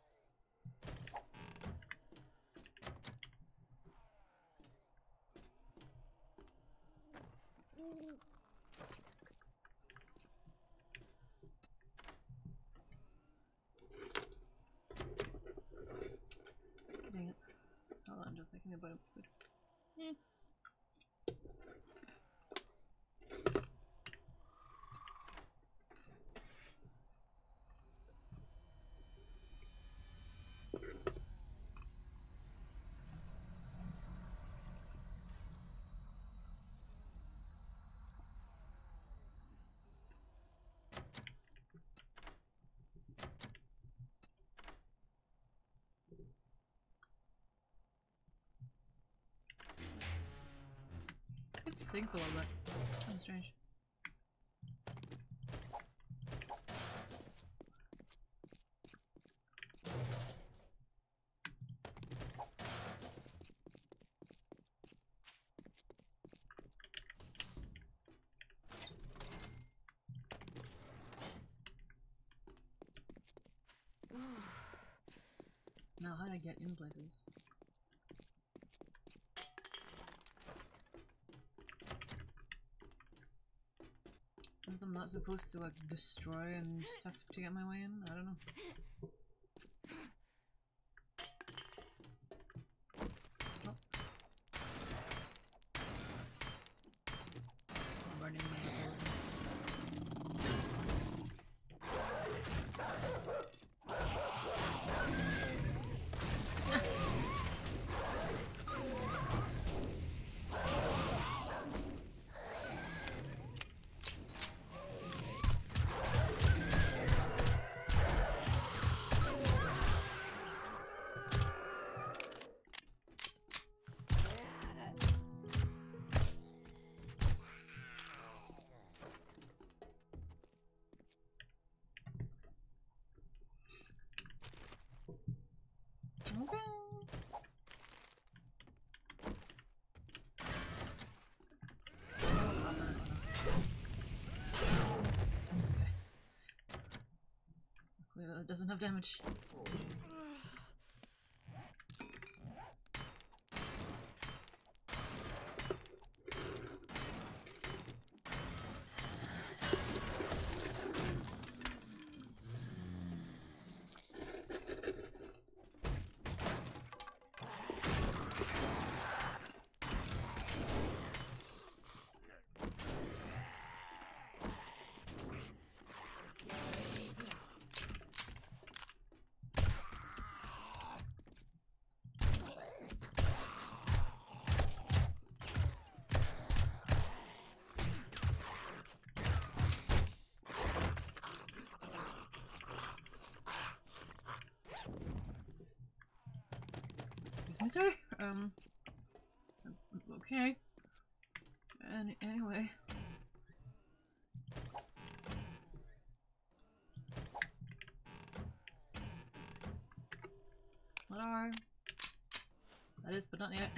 Dang it. Hold on just a second, but food. Yeah. It sinks a little bit. Kind of strange. Now how do I get in places? Since I'm not supposed to like destroy and stuff to get my way in, I don't know. Oh. I'm burning my that doesn't have damage. Excuse me, sir. Okay. Anyway. Hello. That is, but not yet.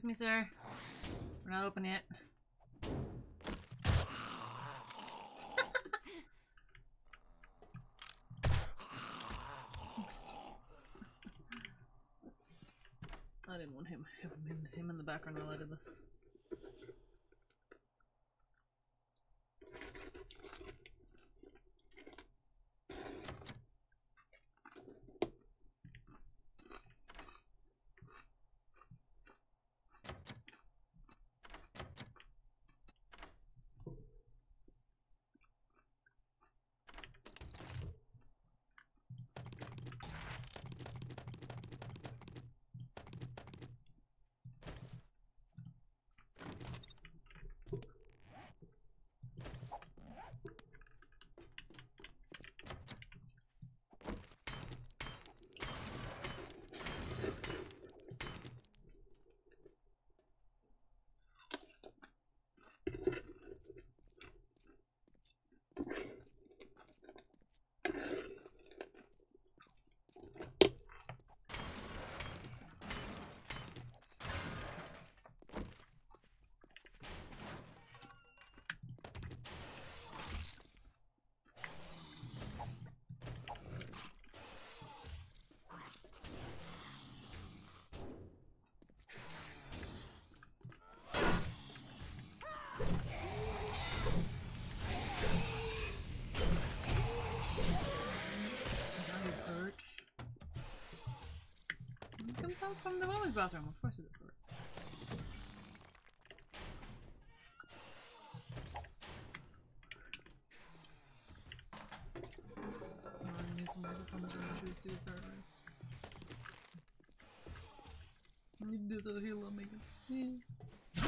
Excuse me, sir. We're not open yet. I didn't want him in the background while I did this. Out from the women's bathroom, of course it's a bird. I need some microphones when I choose to do paradise. I need to do this other heel I'm making. Yeah.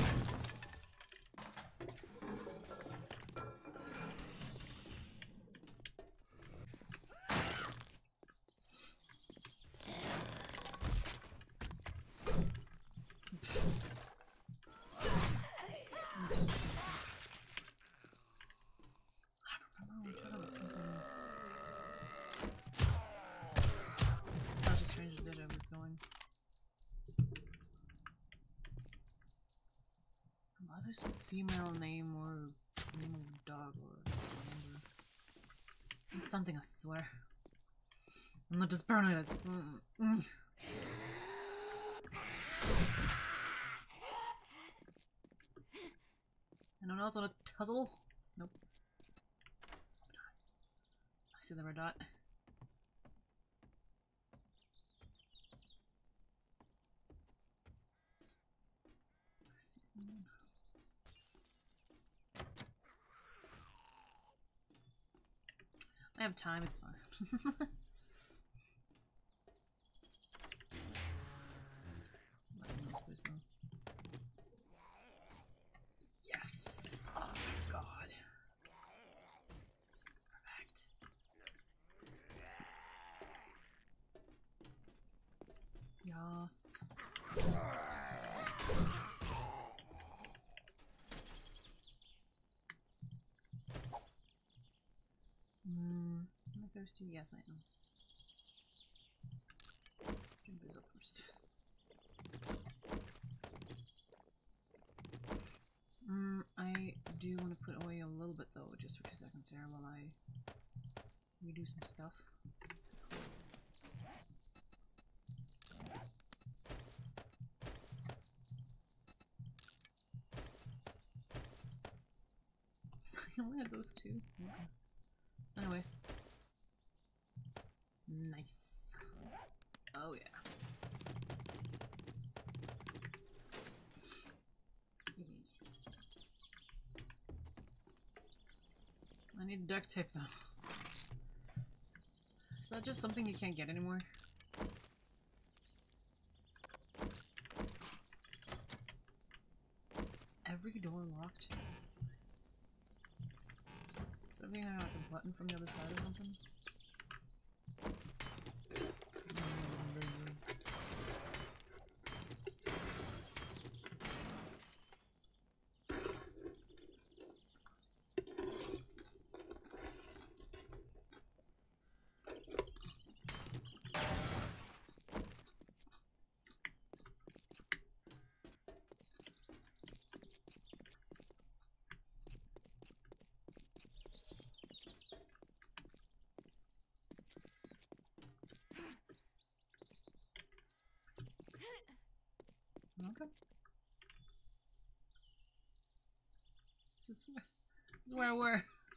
There's a female name or name of dog or number. It's something, I swear. I'm not just paranoid. It's, Anyone else want to tussle? Nope. I see the red dot. I see someone. I have time, it's fine. Yes! Oh my god. Perfect. Yes. Am I thirsty? Yes, I am. Drink this up first. I do want to put away a little bit though, just for 2 seconds here while I redo some stuff. I only had those 2. Okay. Anyway. Nice. Oh yeah. I need duct tape though. Is that just something you can't get anymore? Is every door locked? Is everything like a button from the other side or something? Okay. This is where we're.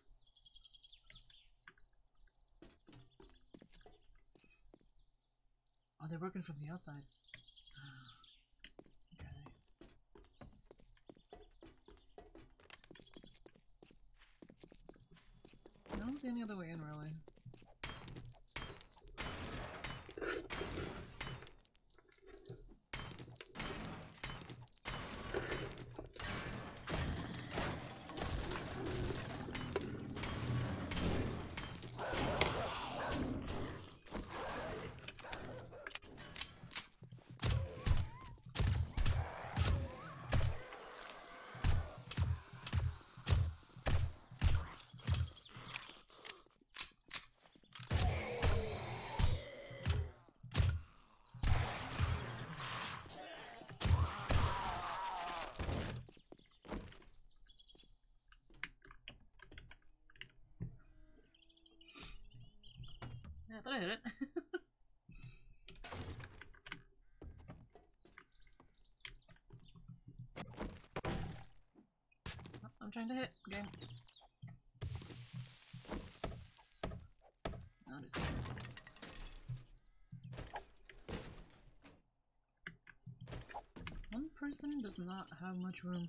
Oh, they're working from the outside. Okay. I don't see any other way in, really. Yeah, I thought I hit it. Oh, I'm trying to hit. Game. I'll just... One person does not have much room.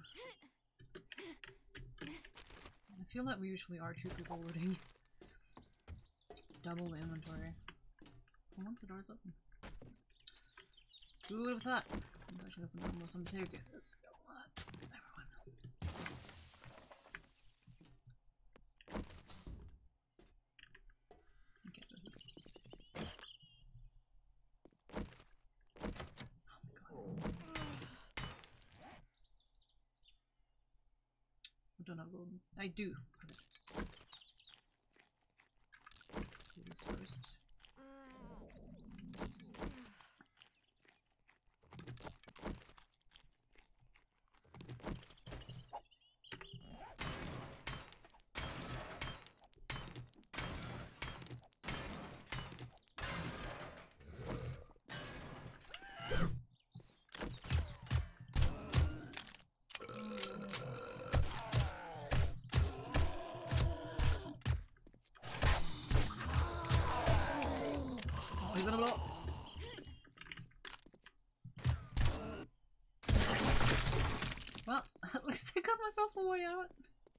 I feel that we usually are two people loading. Double the inventory. Once the door's open. Who would have thought? It's actually open almost some staircases. Everyone. Okay, this is... Oh my god. I don't have golden. I do. Okay. Do this first. He's gonna blow up. Well, at least I got myself a way out.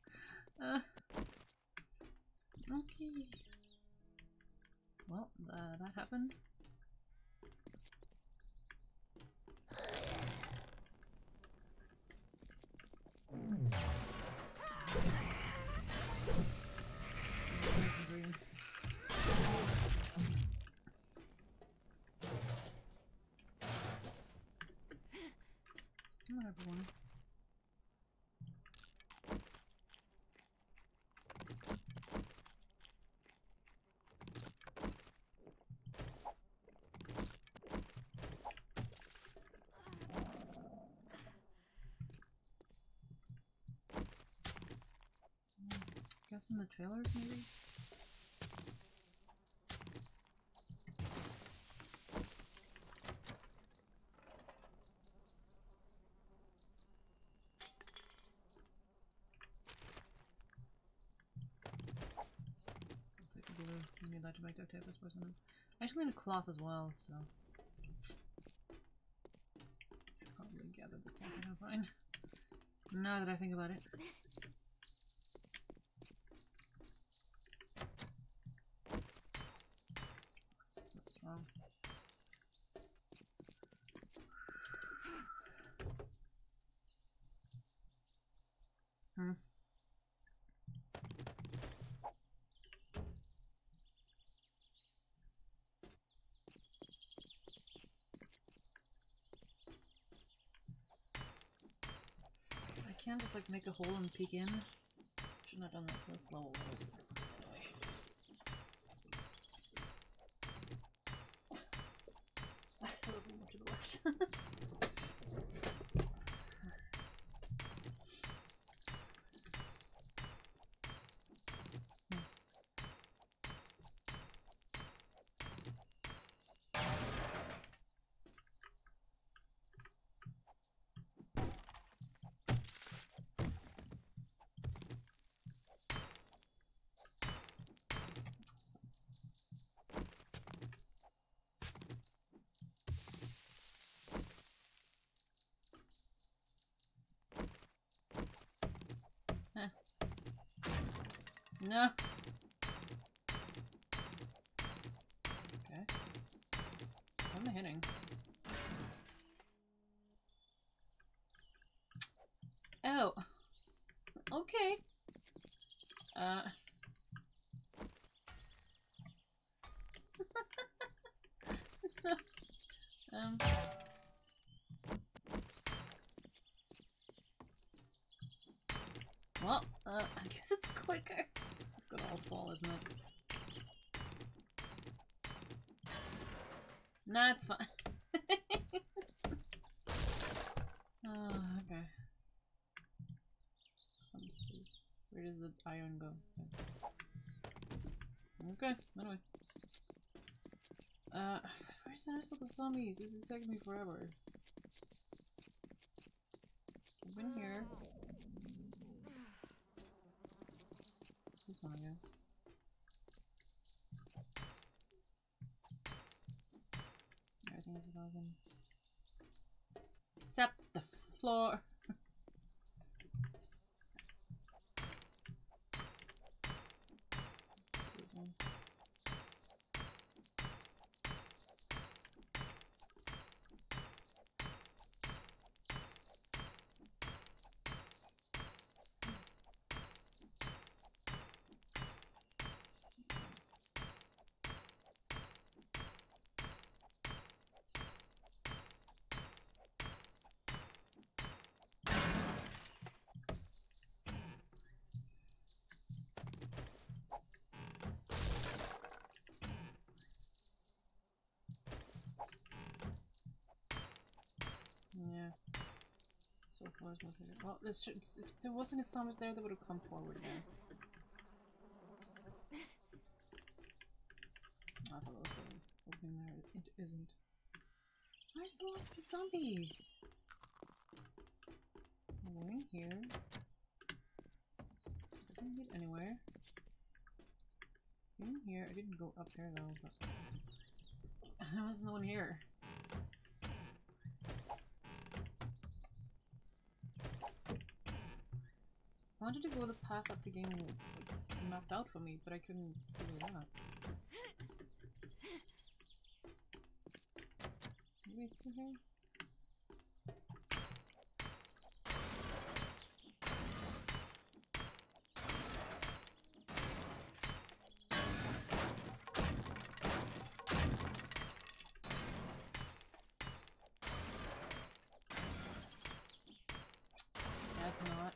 Okay. Well, that happened. Nice and green. Still not everyone. Guess in the trailers, maybe? I'll take the glue. I need that to make duct tape, I suppose. I actually need a cloth as well, so... Should probably gather the cloth I can find. Now that I think about it. What's wrong? Hmm. I can't just like make a hole and peek in. Shouldn't have done that for this level. That wasn't much of the left. No. Okay. What am I hitting? Oh. Okay. Well, I guess it's quicker. It's got all fall, isn't it? Nah, it's fine. Okay. Space. Where does the iron go? Okay, anyway. Where's the rest of the zombies? This is taking me forever. I've been here. This one, I guess. Everything is 1,000. Except the floor. This one. Yeah. So far, it's not good. Well, this should, if there wasn't a zombies there, they would have come forward again. I thought it was opening there. It isn't. Where's the rest of the zombies? We're in here. Doesn't lead anywhere. In here. I didn't go up there though, but there was no one here. I wanted to go the path that the game like, mapped out for me, but I couldn't figure it out. Maybe it's still here? That's not.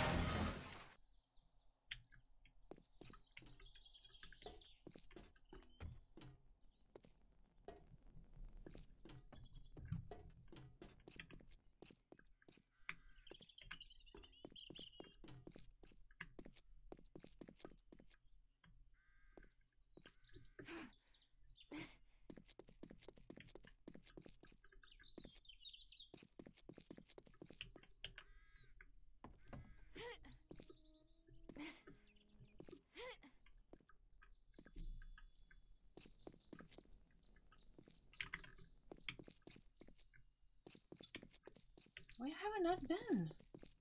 Why haven't I been?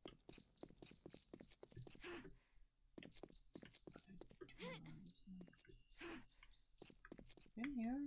In here?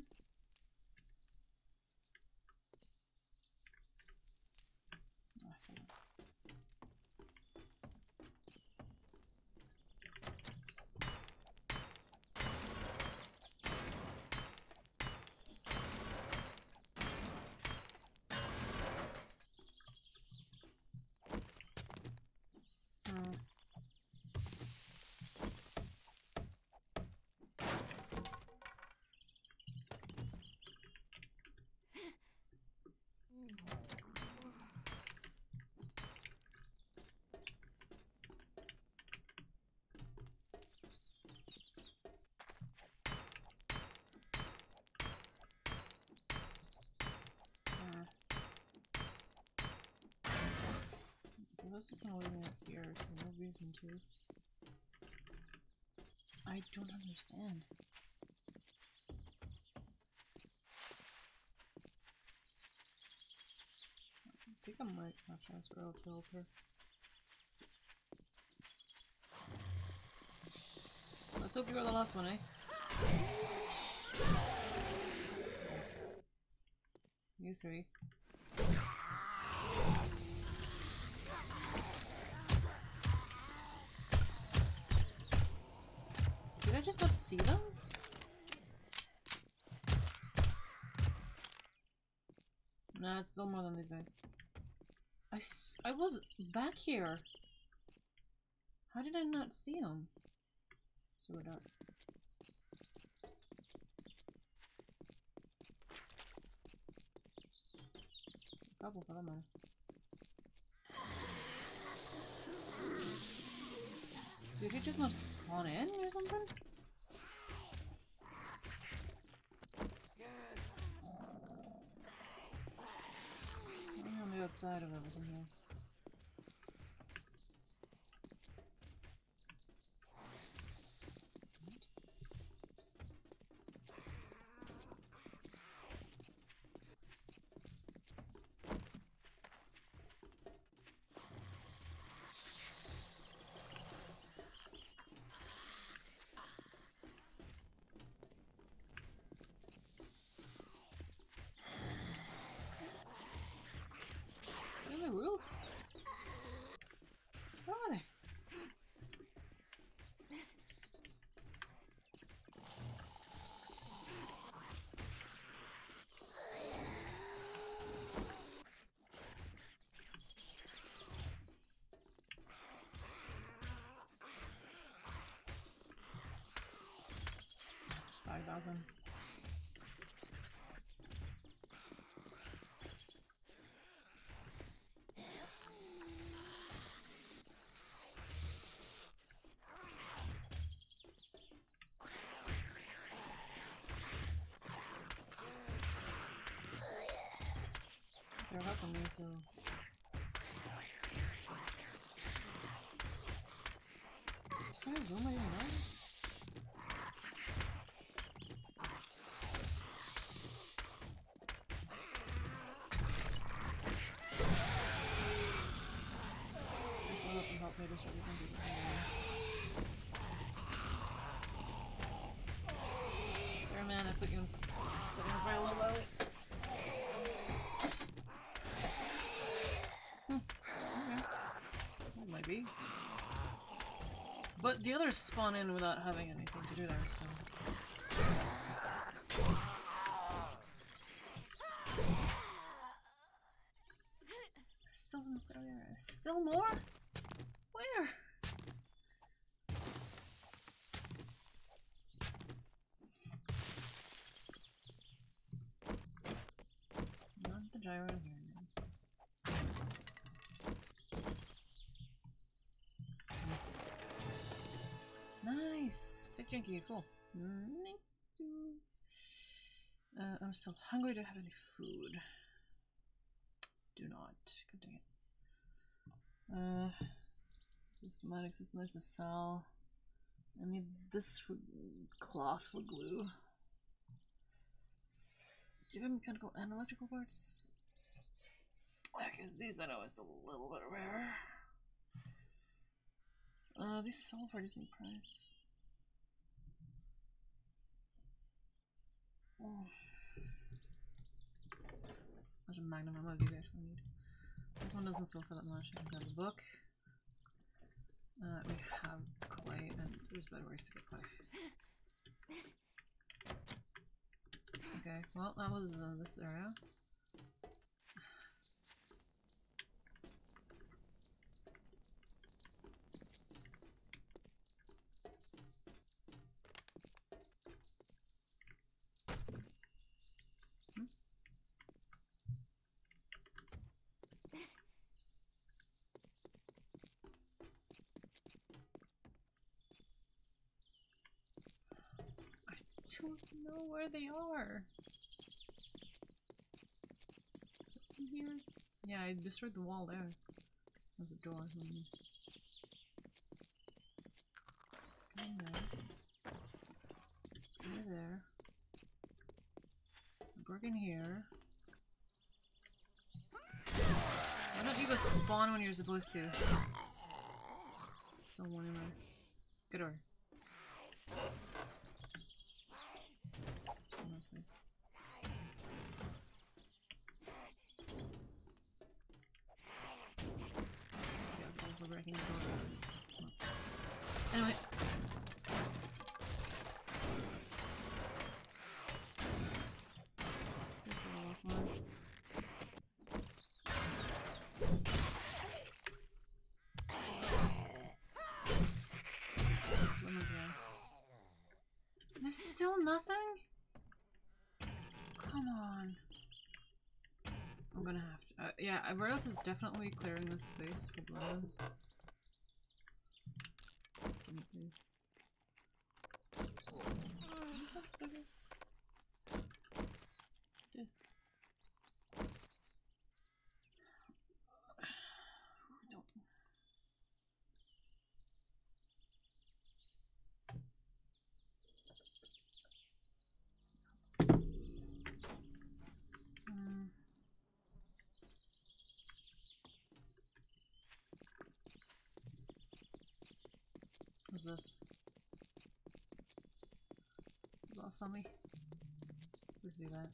Let's just not leaving it here, so no reason to. I don't understand. I think I might have to ask Earl to help her. Let's hope you are the last one, eh? You three. Did I just not see them? Nah, it's still more than these guys. I was back here. How did I not see them? Sewer dart. A couple for them, man. Did he just not spawn in or something? I'm on the outside of everything here. Roof? Where are they? That's 5,000. They're helping me, so... Is there a room I didn't know? Just one up and help me to start looking good. Sorry man, I put you in setting up a little low. Maybe. But the others spawn in without having anything to do there, so... There's still in the area. Still more? Where? Not the gyro in here. Nice! Take drinky, cool. Nice too. I'm still hungry. Do I have any food? Do not. God dang it. Systematics is nice to sell. I need this for cloth for glue. Do you have mechanical and electrical parts? Because these I know is a little bit rare. These sell for a decent price. Oh. There's a magnum ammo do you actually need. This one doesn't sell for that much. I can grab a book. We have clay, and there's better ways to get clay. Okay, well, that was this area. I don't know where they are. Here? Yeah, I destroyed the wall there. There's a door. In there. Over there. Work in here. Why don't you go spawn when you're supposed to? Still one in there. Good door. No space. Yeah, it's also breaking the door. Anyway. Here's the last one. There's still nothing? Come on. I'm gonna have to. Yeah, Varus is definitely clearing this space for blood. Give me, please. Don't. What's this? Lost on me. Please do that.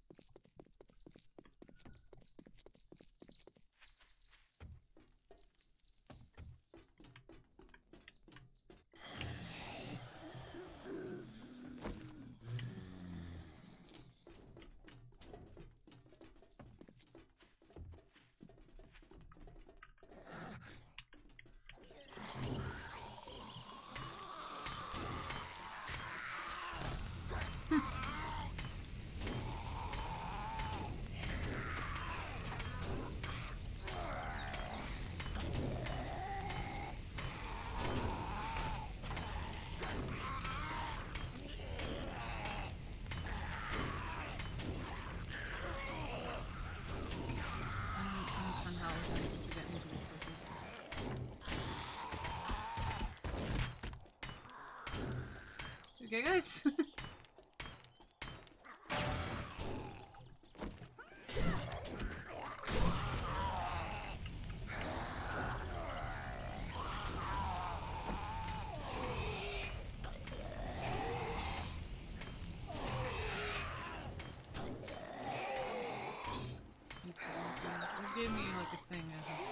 Okay, guys. He gave me like a thing. I think.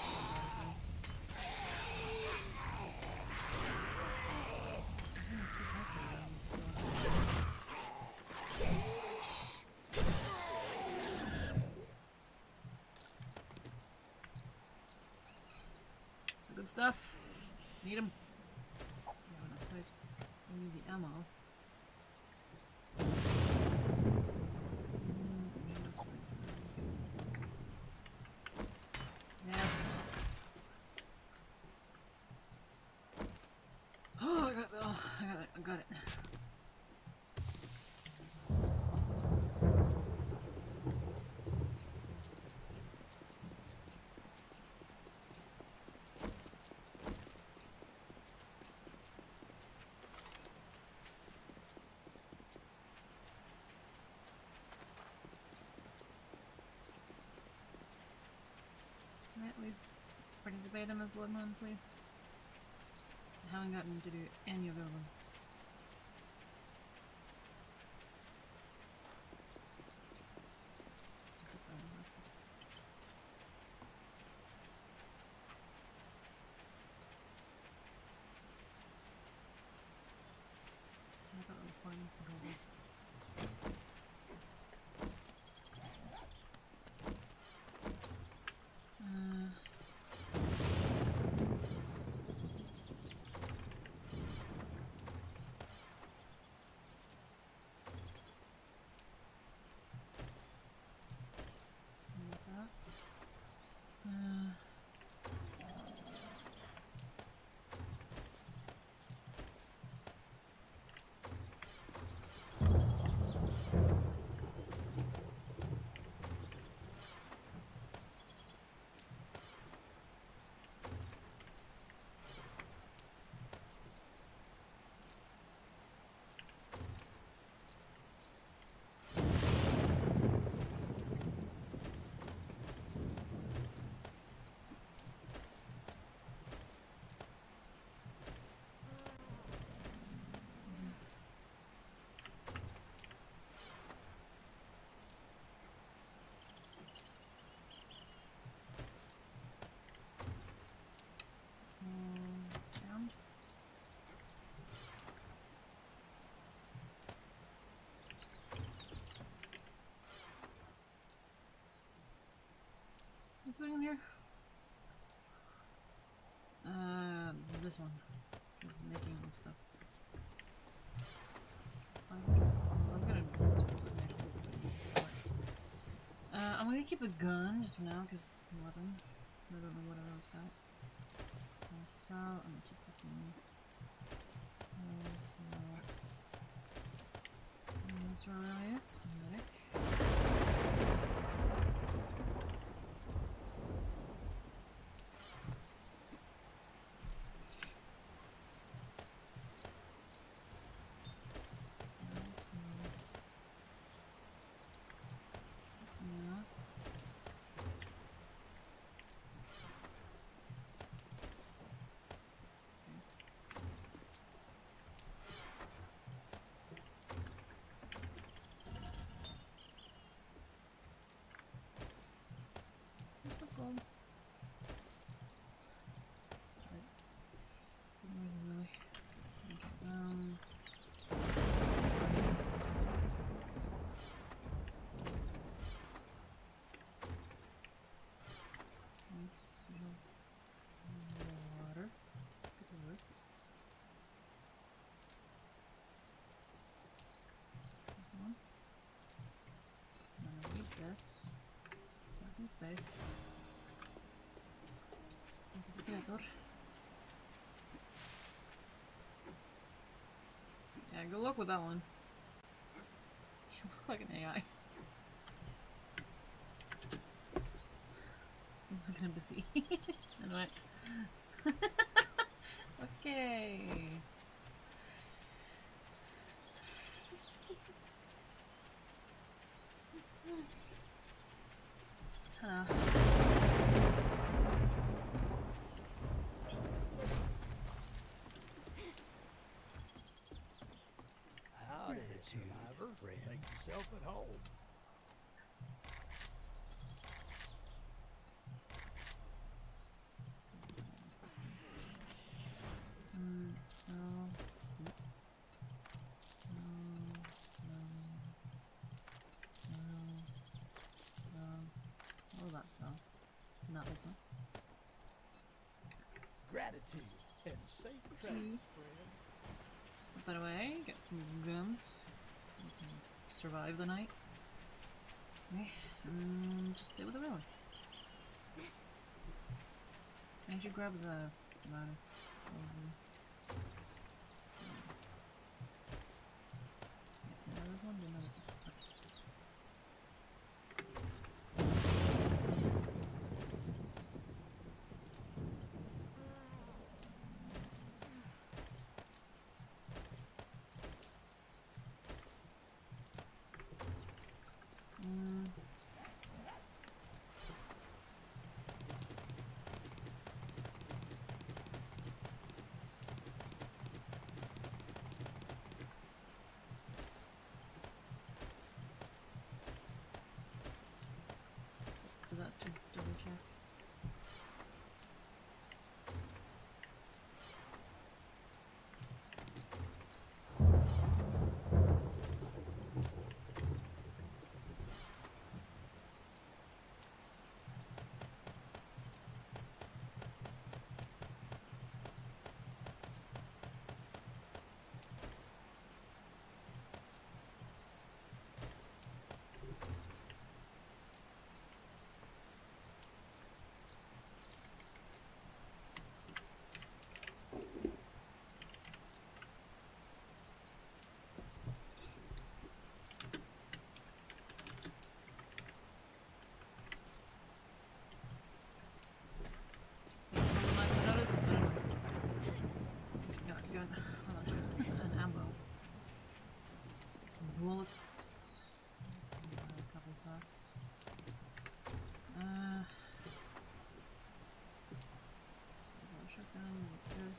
Good stuff. Need them. We have enough pipes. We need the ammo. Yes. Oh, I got it. I got it. Can I at least participate in this blood moon, please? I haven't gotten to do any of those. I got little points of over. What's going on here? This one is making stuff. I'm gonna I'm gonna keep the gun just for now because weapon. I don't know what else got. So I'm gonna keep this one. So this medic. Water. Good work. There's one. I'm gonna read this. Parking space. Anticipator. Yeah, good luck with that one. You look like an AI. I'm not gonna be busy. Anyway. Okay. Hello. Howdy, survivor. Make yourself at home. What was that sound? Not this one. Gratitude and safe travels, friend. By the way, get some guns. We can survive the night. Okay, just stay with the railways. I should grab the schematics. Yeah, there's one, didn't notice it. Do that to double check. An ammo. Bullets. A couple socks. Shotgun, that's good.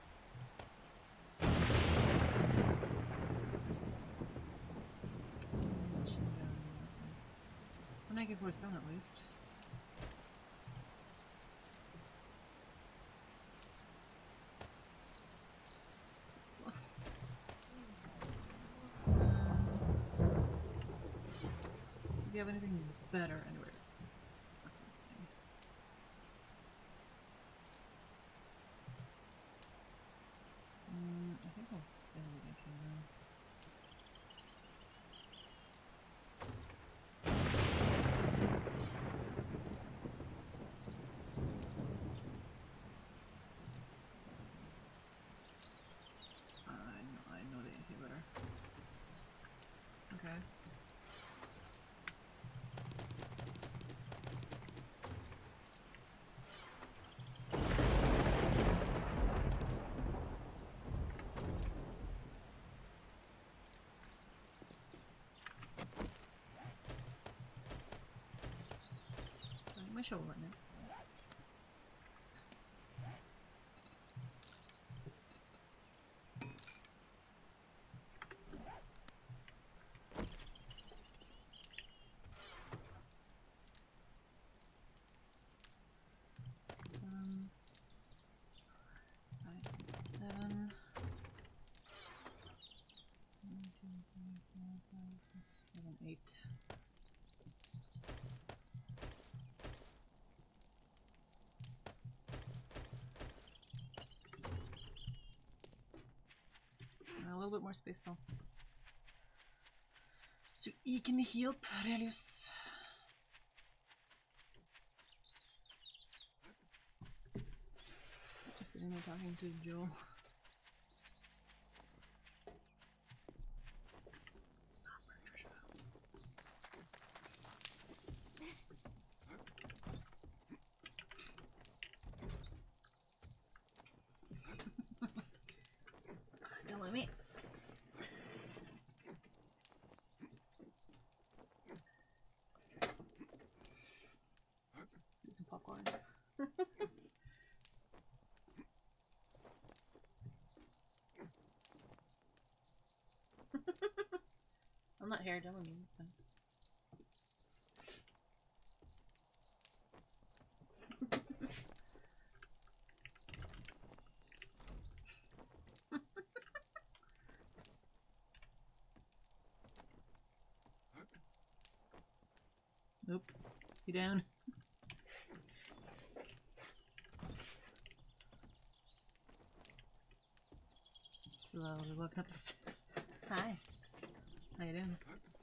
Machine gun. I'll make it for a stone at least. Slow. Do you have anything better anywhere? Stanley Kingdom. I know the Yankee better. Okay. My shovel right now. Five, six, seven. 1, 2, 3, 4, 5, 6, 7, 8. A little bit more space still. So you can heal Aurelius. Just sitting there talking to Joel. Don't let me. Get some popcorn. I'm not here, don't let me. It's fine. Nope. You down? Slowly walking up the stairs. Hi. How you doing?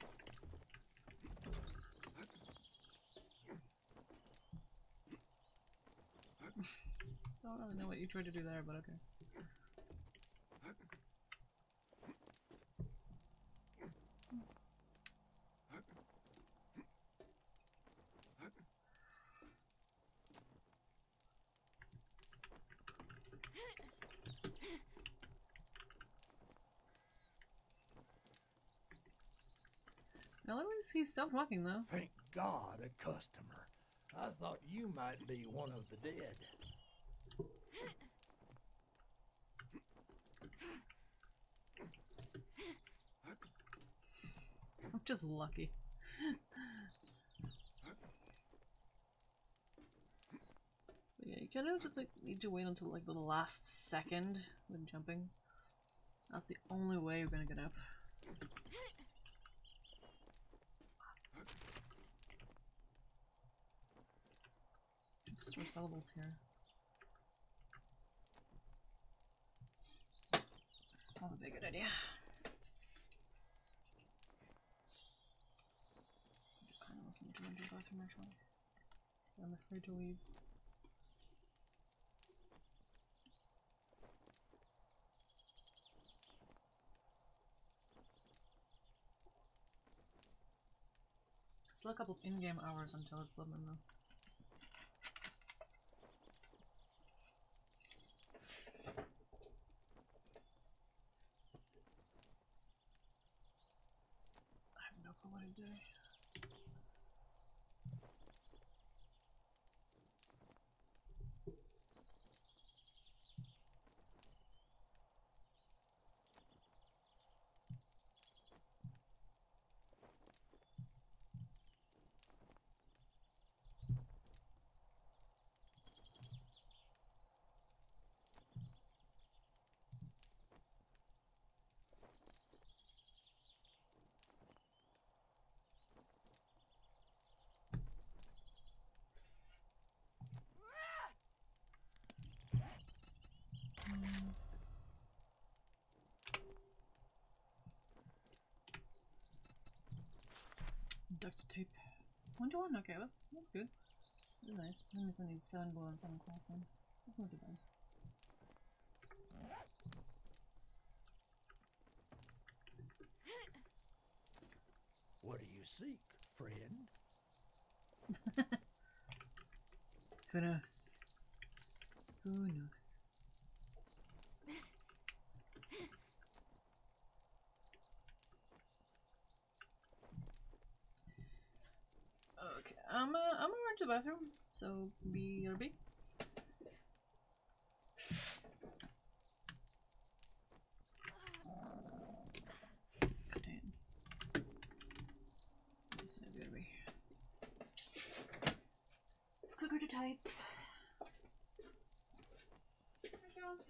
Don't really know what you tried to do there, but okay. Now at least he stopped walking though. Thank God, a customer. I thought you might be one of the dead. I'm just lucky. But yeah, you kind of just like need to wait until like the last second when jumping. That's the only way you're gonna get up. Store syllables here. That would be a good idea. I almost need to run to the bathroom actually. I'm afraid to leave. Still a couple of in-game hours until it's Bloodman though. I have no clue what he's doing. Duct tape. 1 to 1, okay, that's good. That's nice. That means I need 7 blue and 7 cloth then. That's not too bad. What do you seek, friend? Who knows? Who knows? Okay, I'm gonna run to the bathroom, so BRB. God damn. This is BRB. It's quicker to type. Hi, Charles.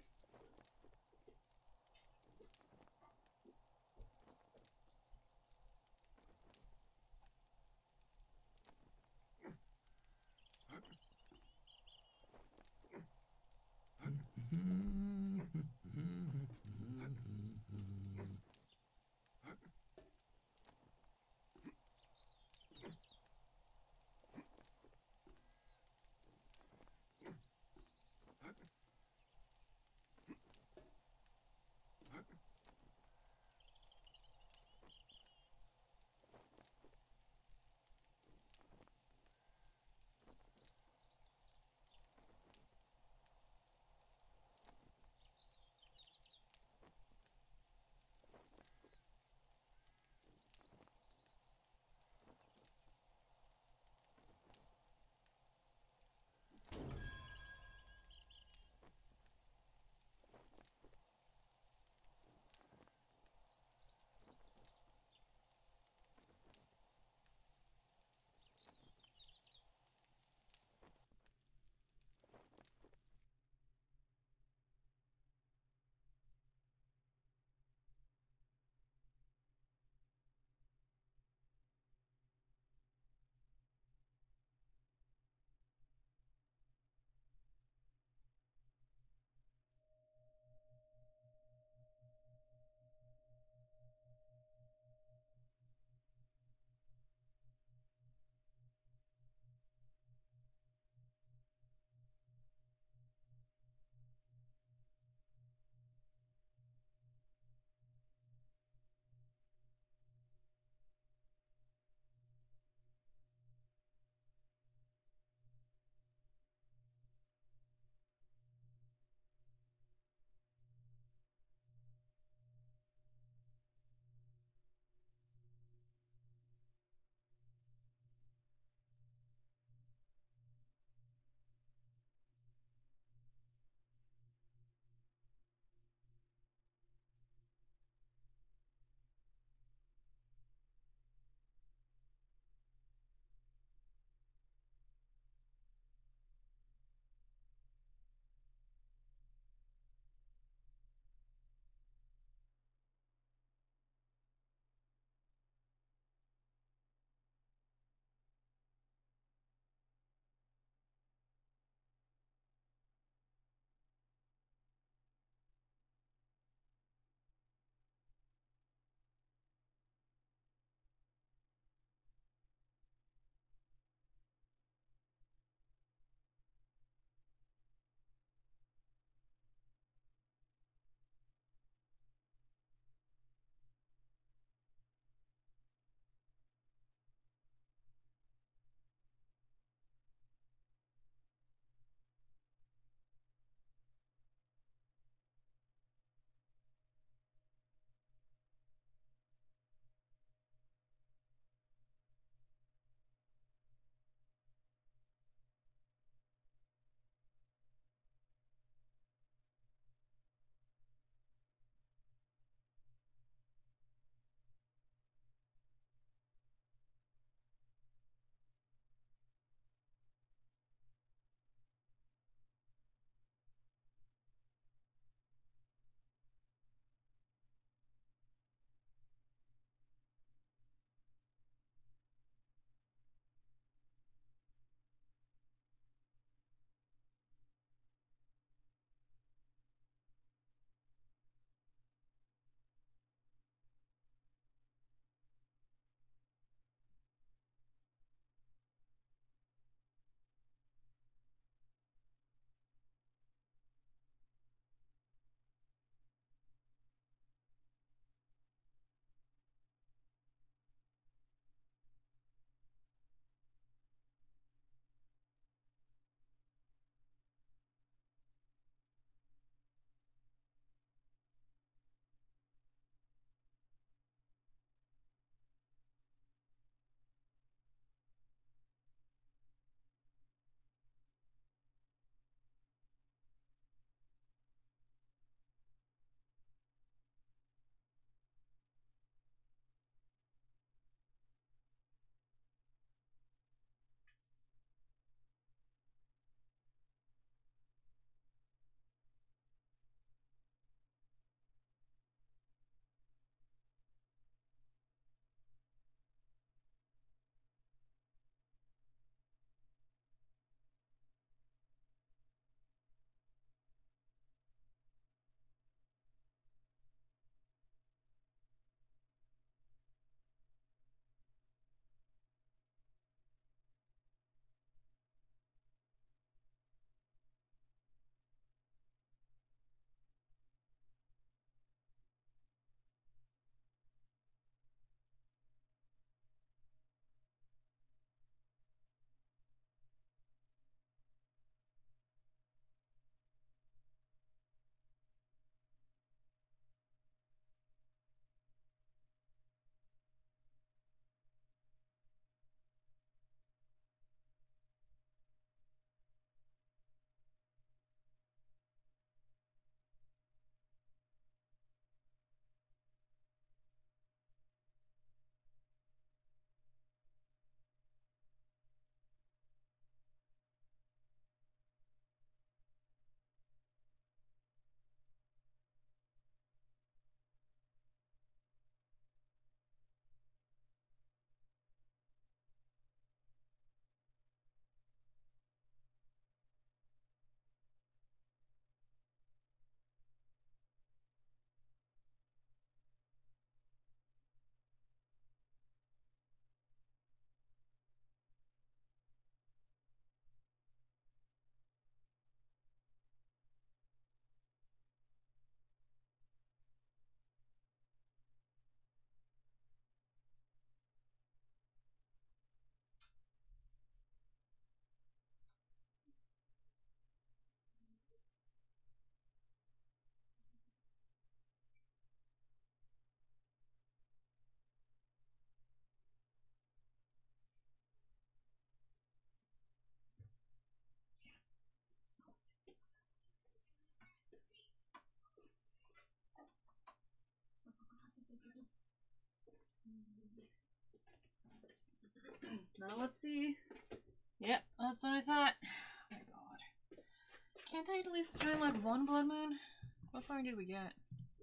Now let's see. Yep, that's what I thought. Oh my god. Can't I at least join like one blood moon? What far did we get?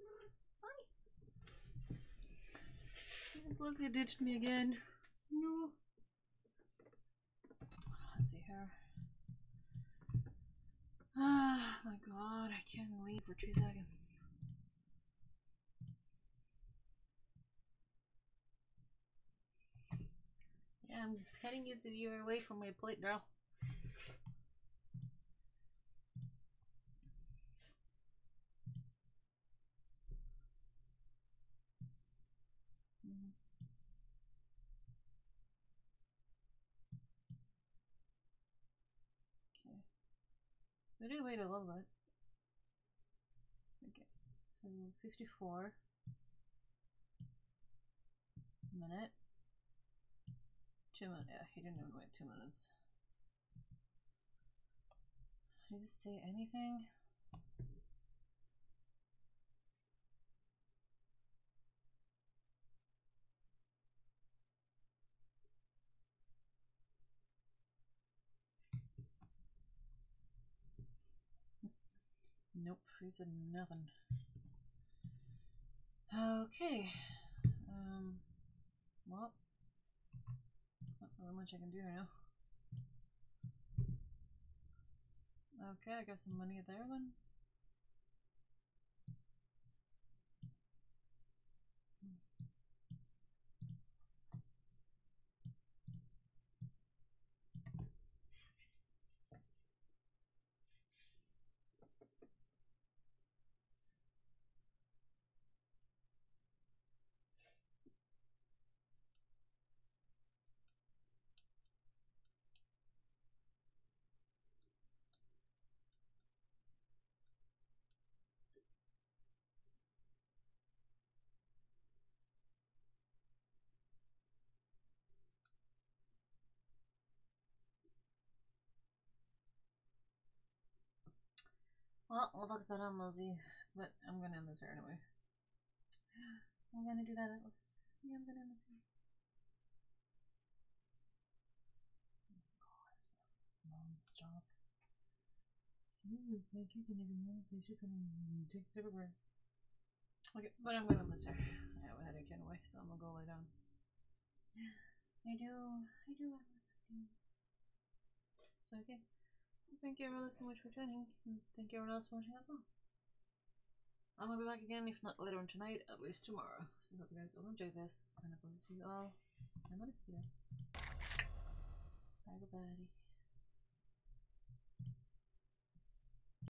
Hi. Plus you ditched me again. No. Let's see here. Ah, my god, I can't leave for 2 seconds. Yeah, I'm heading you away from my plate, girl. Okay. So I did wait a little bit. Okay. So 54 minute. 2 minutes. Yeah, he didn't even wait 2 minutes. Did it say anything? Nope, he said nothing. Okay. Well, there's not really much I can do right now. Okay, I got some money there then. Well, we'll look at that on Lizzie, but I'm gonna end this here anyway. I'm gonna do that, Atlas. Yeah, I'm gonna end this here. Non-stop. Like you can never know. It's just gonna take a step everywhere. Okay, but I'm gonna end this here. I have a headache anyway, so I'm gonna go lay down. I do, Atlas. So, okay. Thank you everyone so much for joining, and thank you everyone else for watching as well. I'm gonna be back again, if not later on tonight, at least tomorrow. So I hope you guys all enjoy this, and I hope to see you all in the next video. Bye, everybody.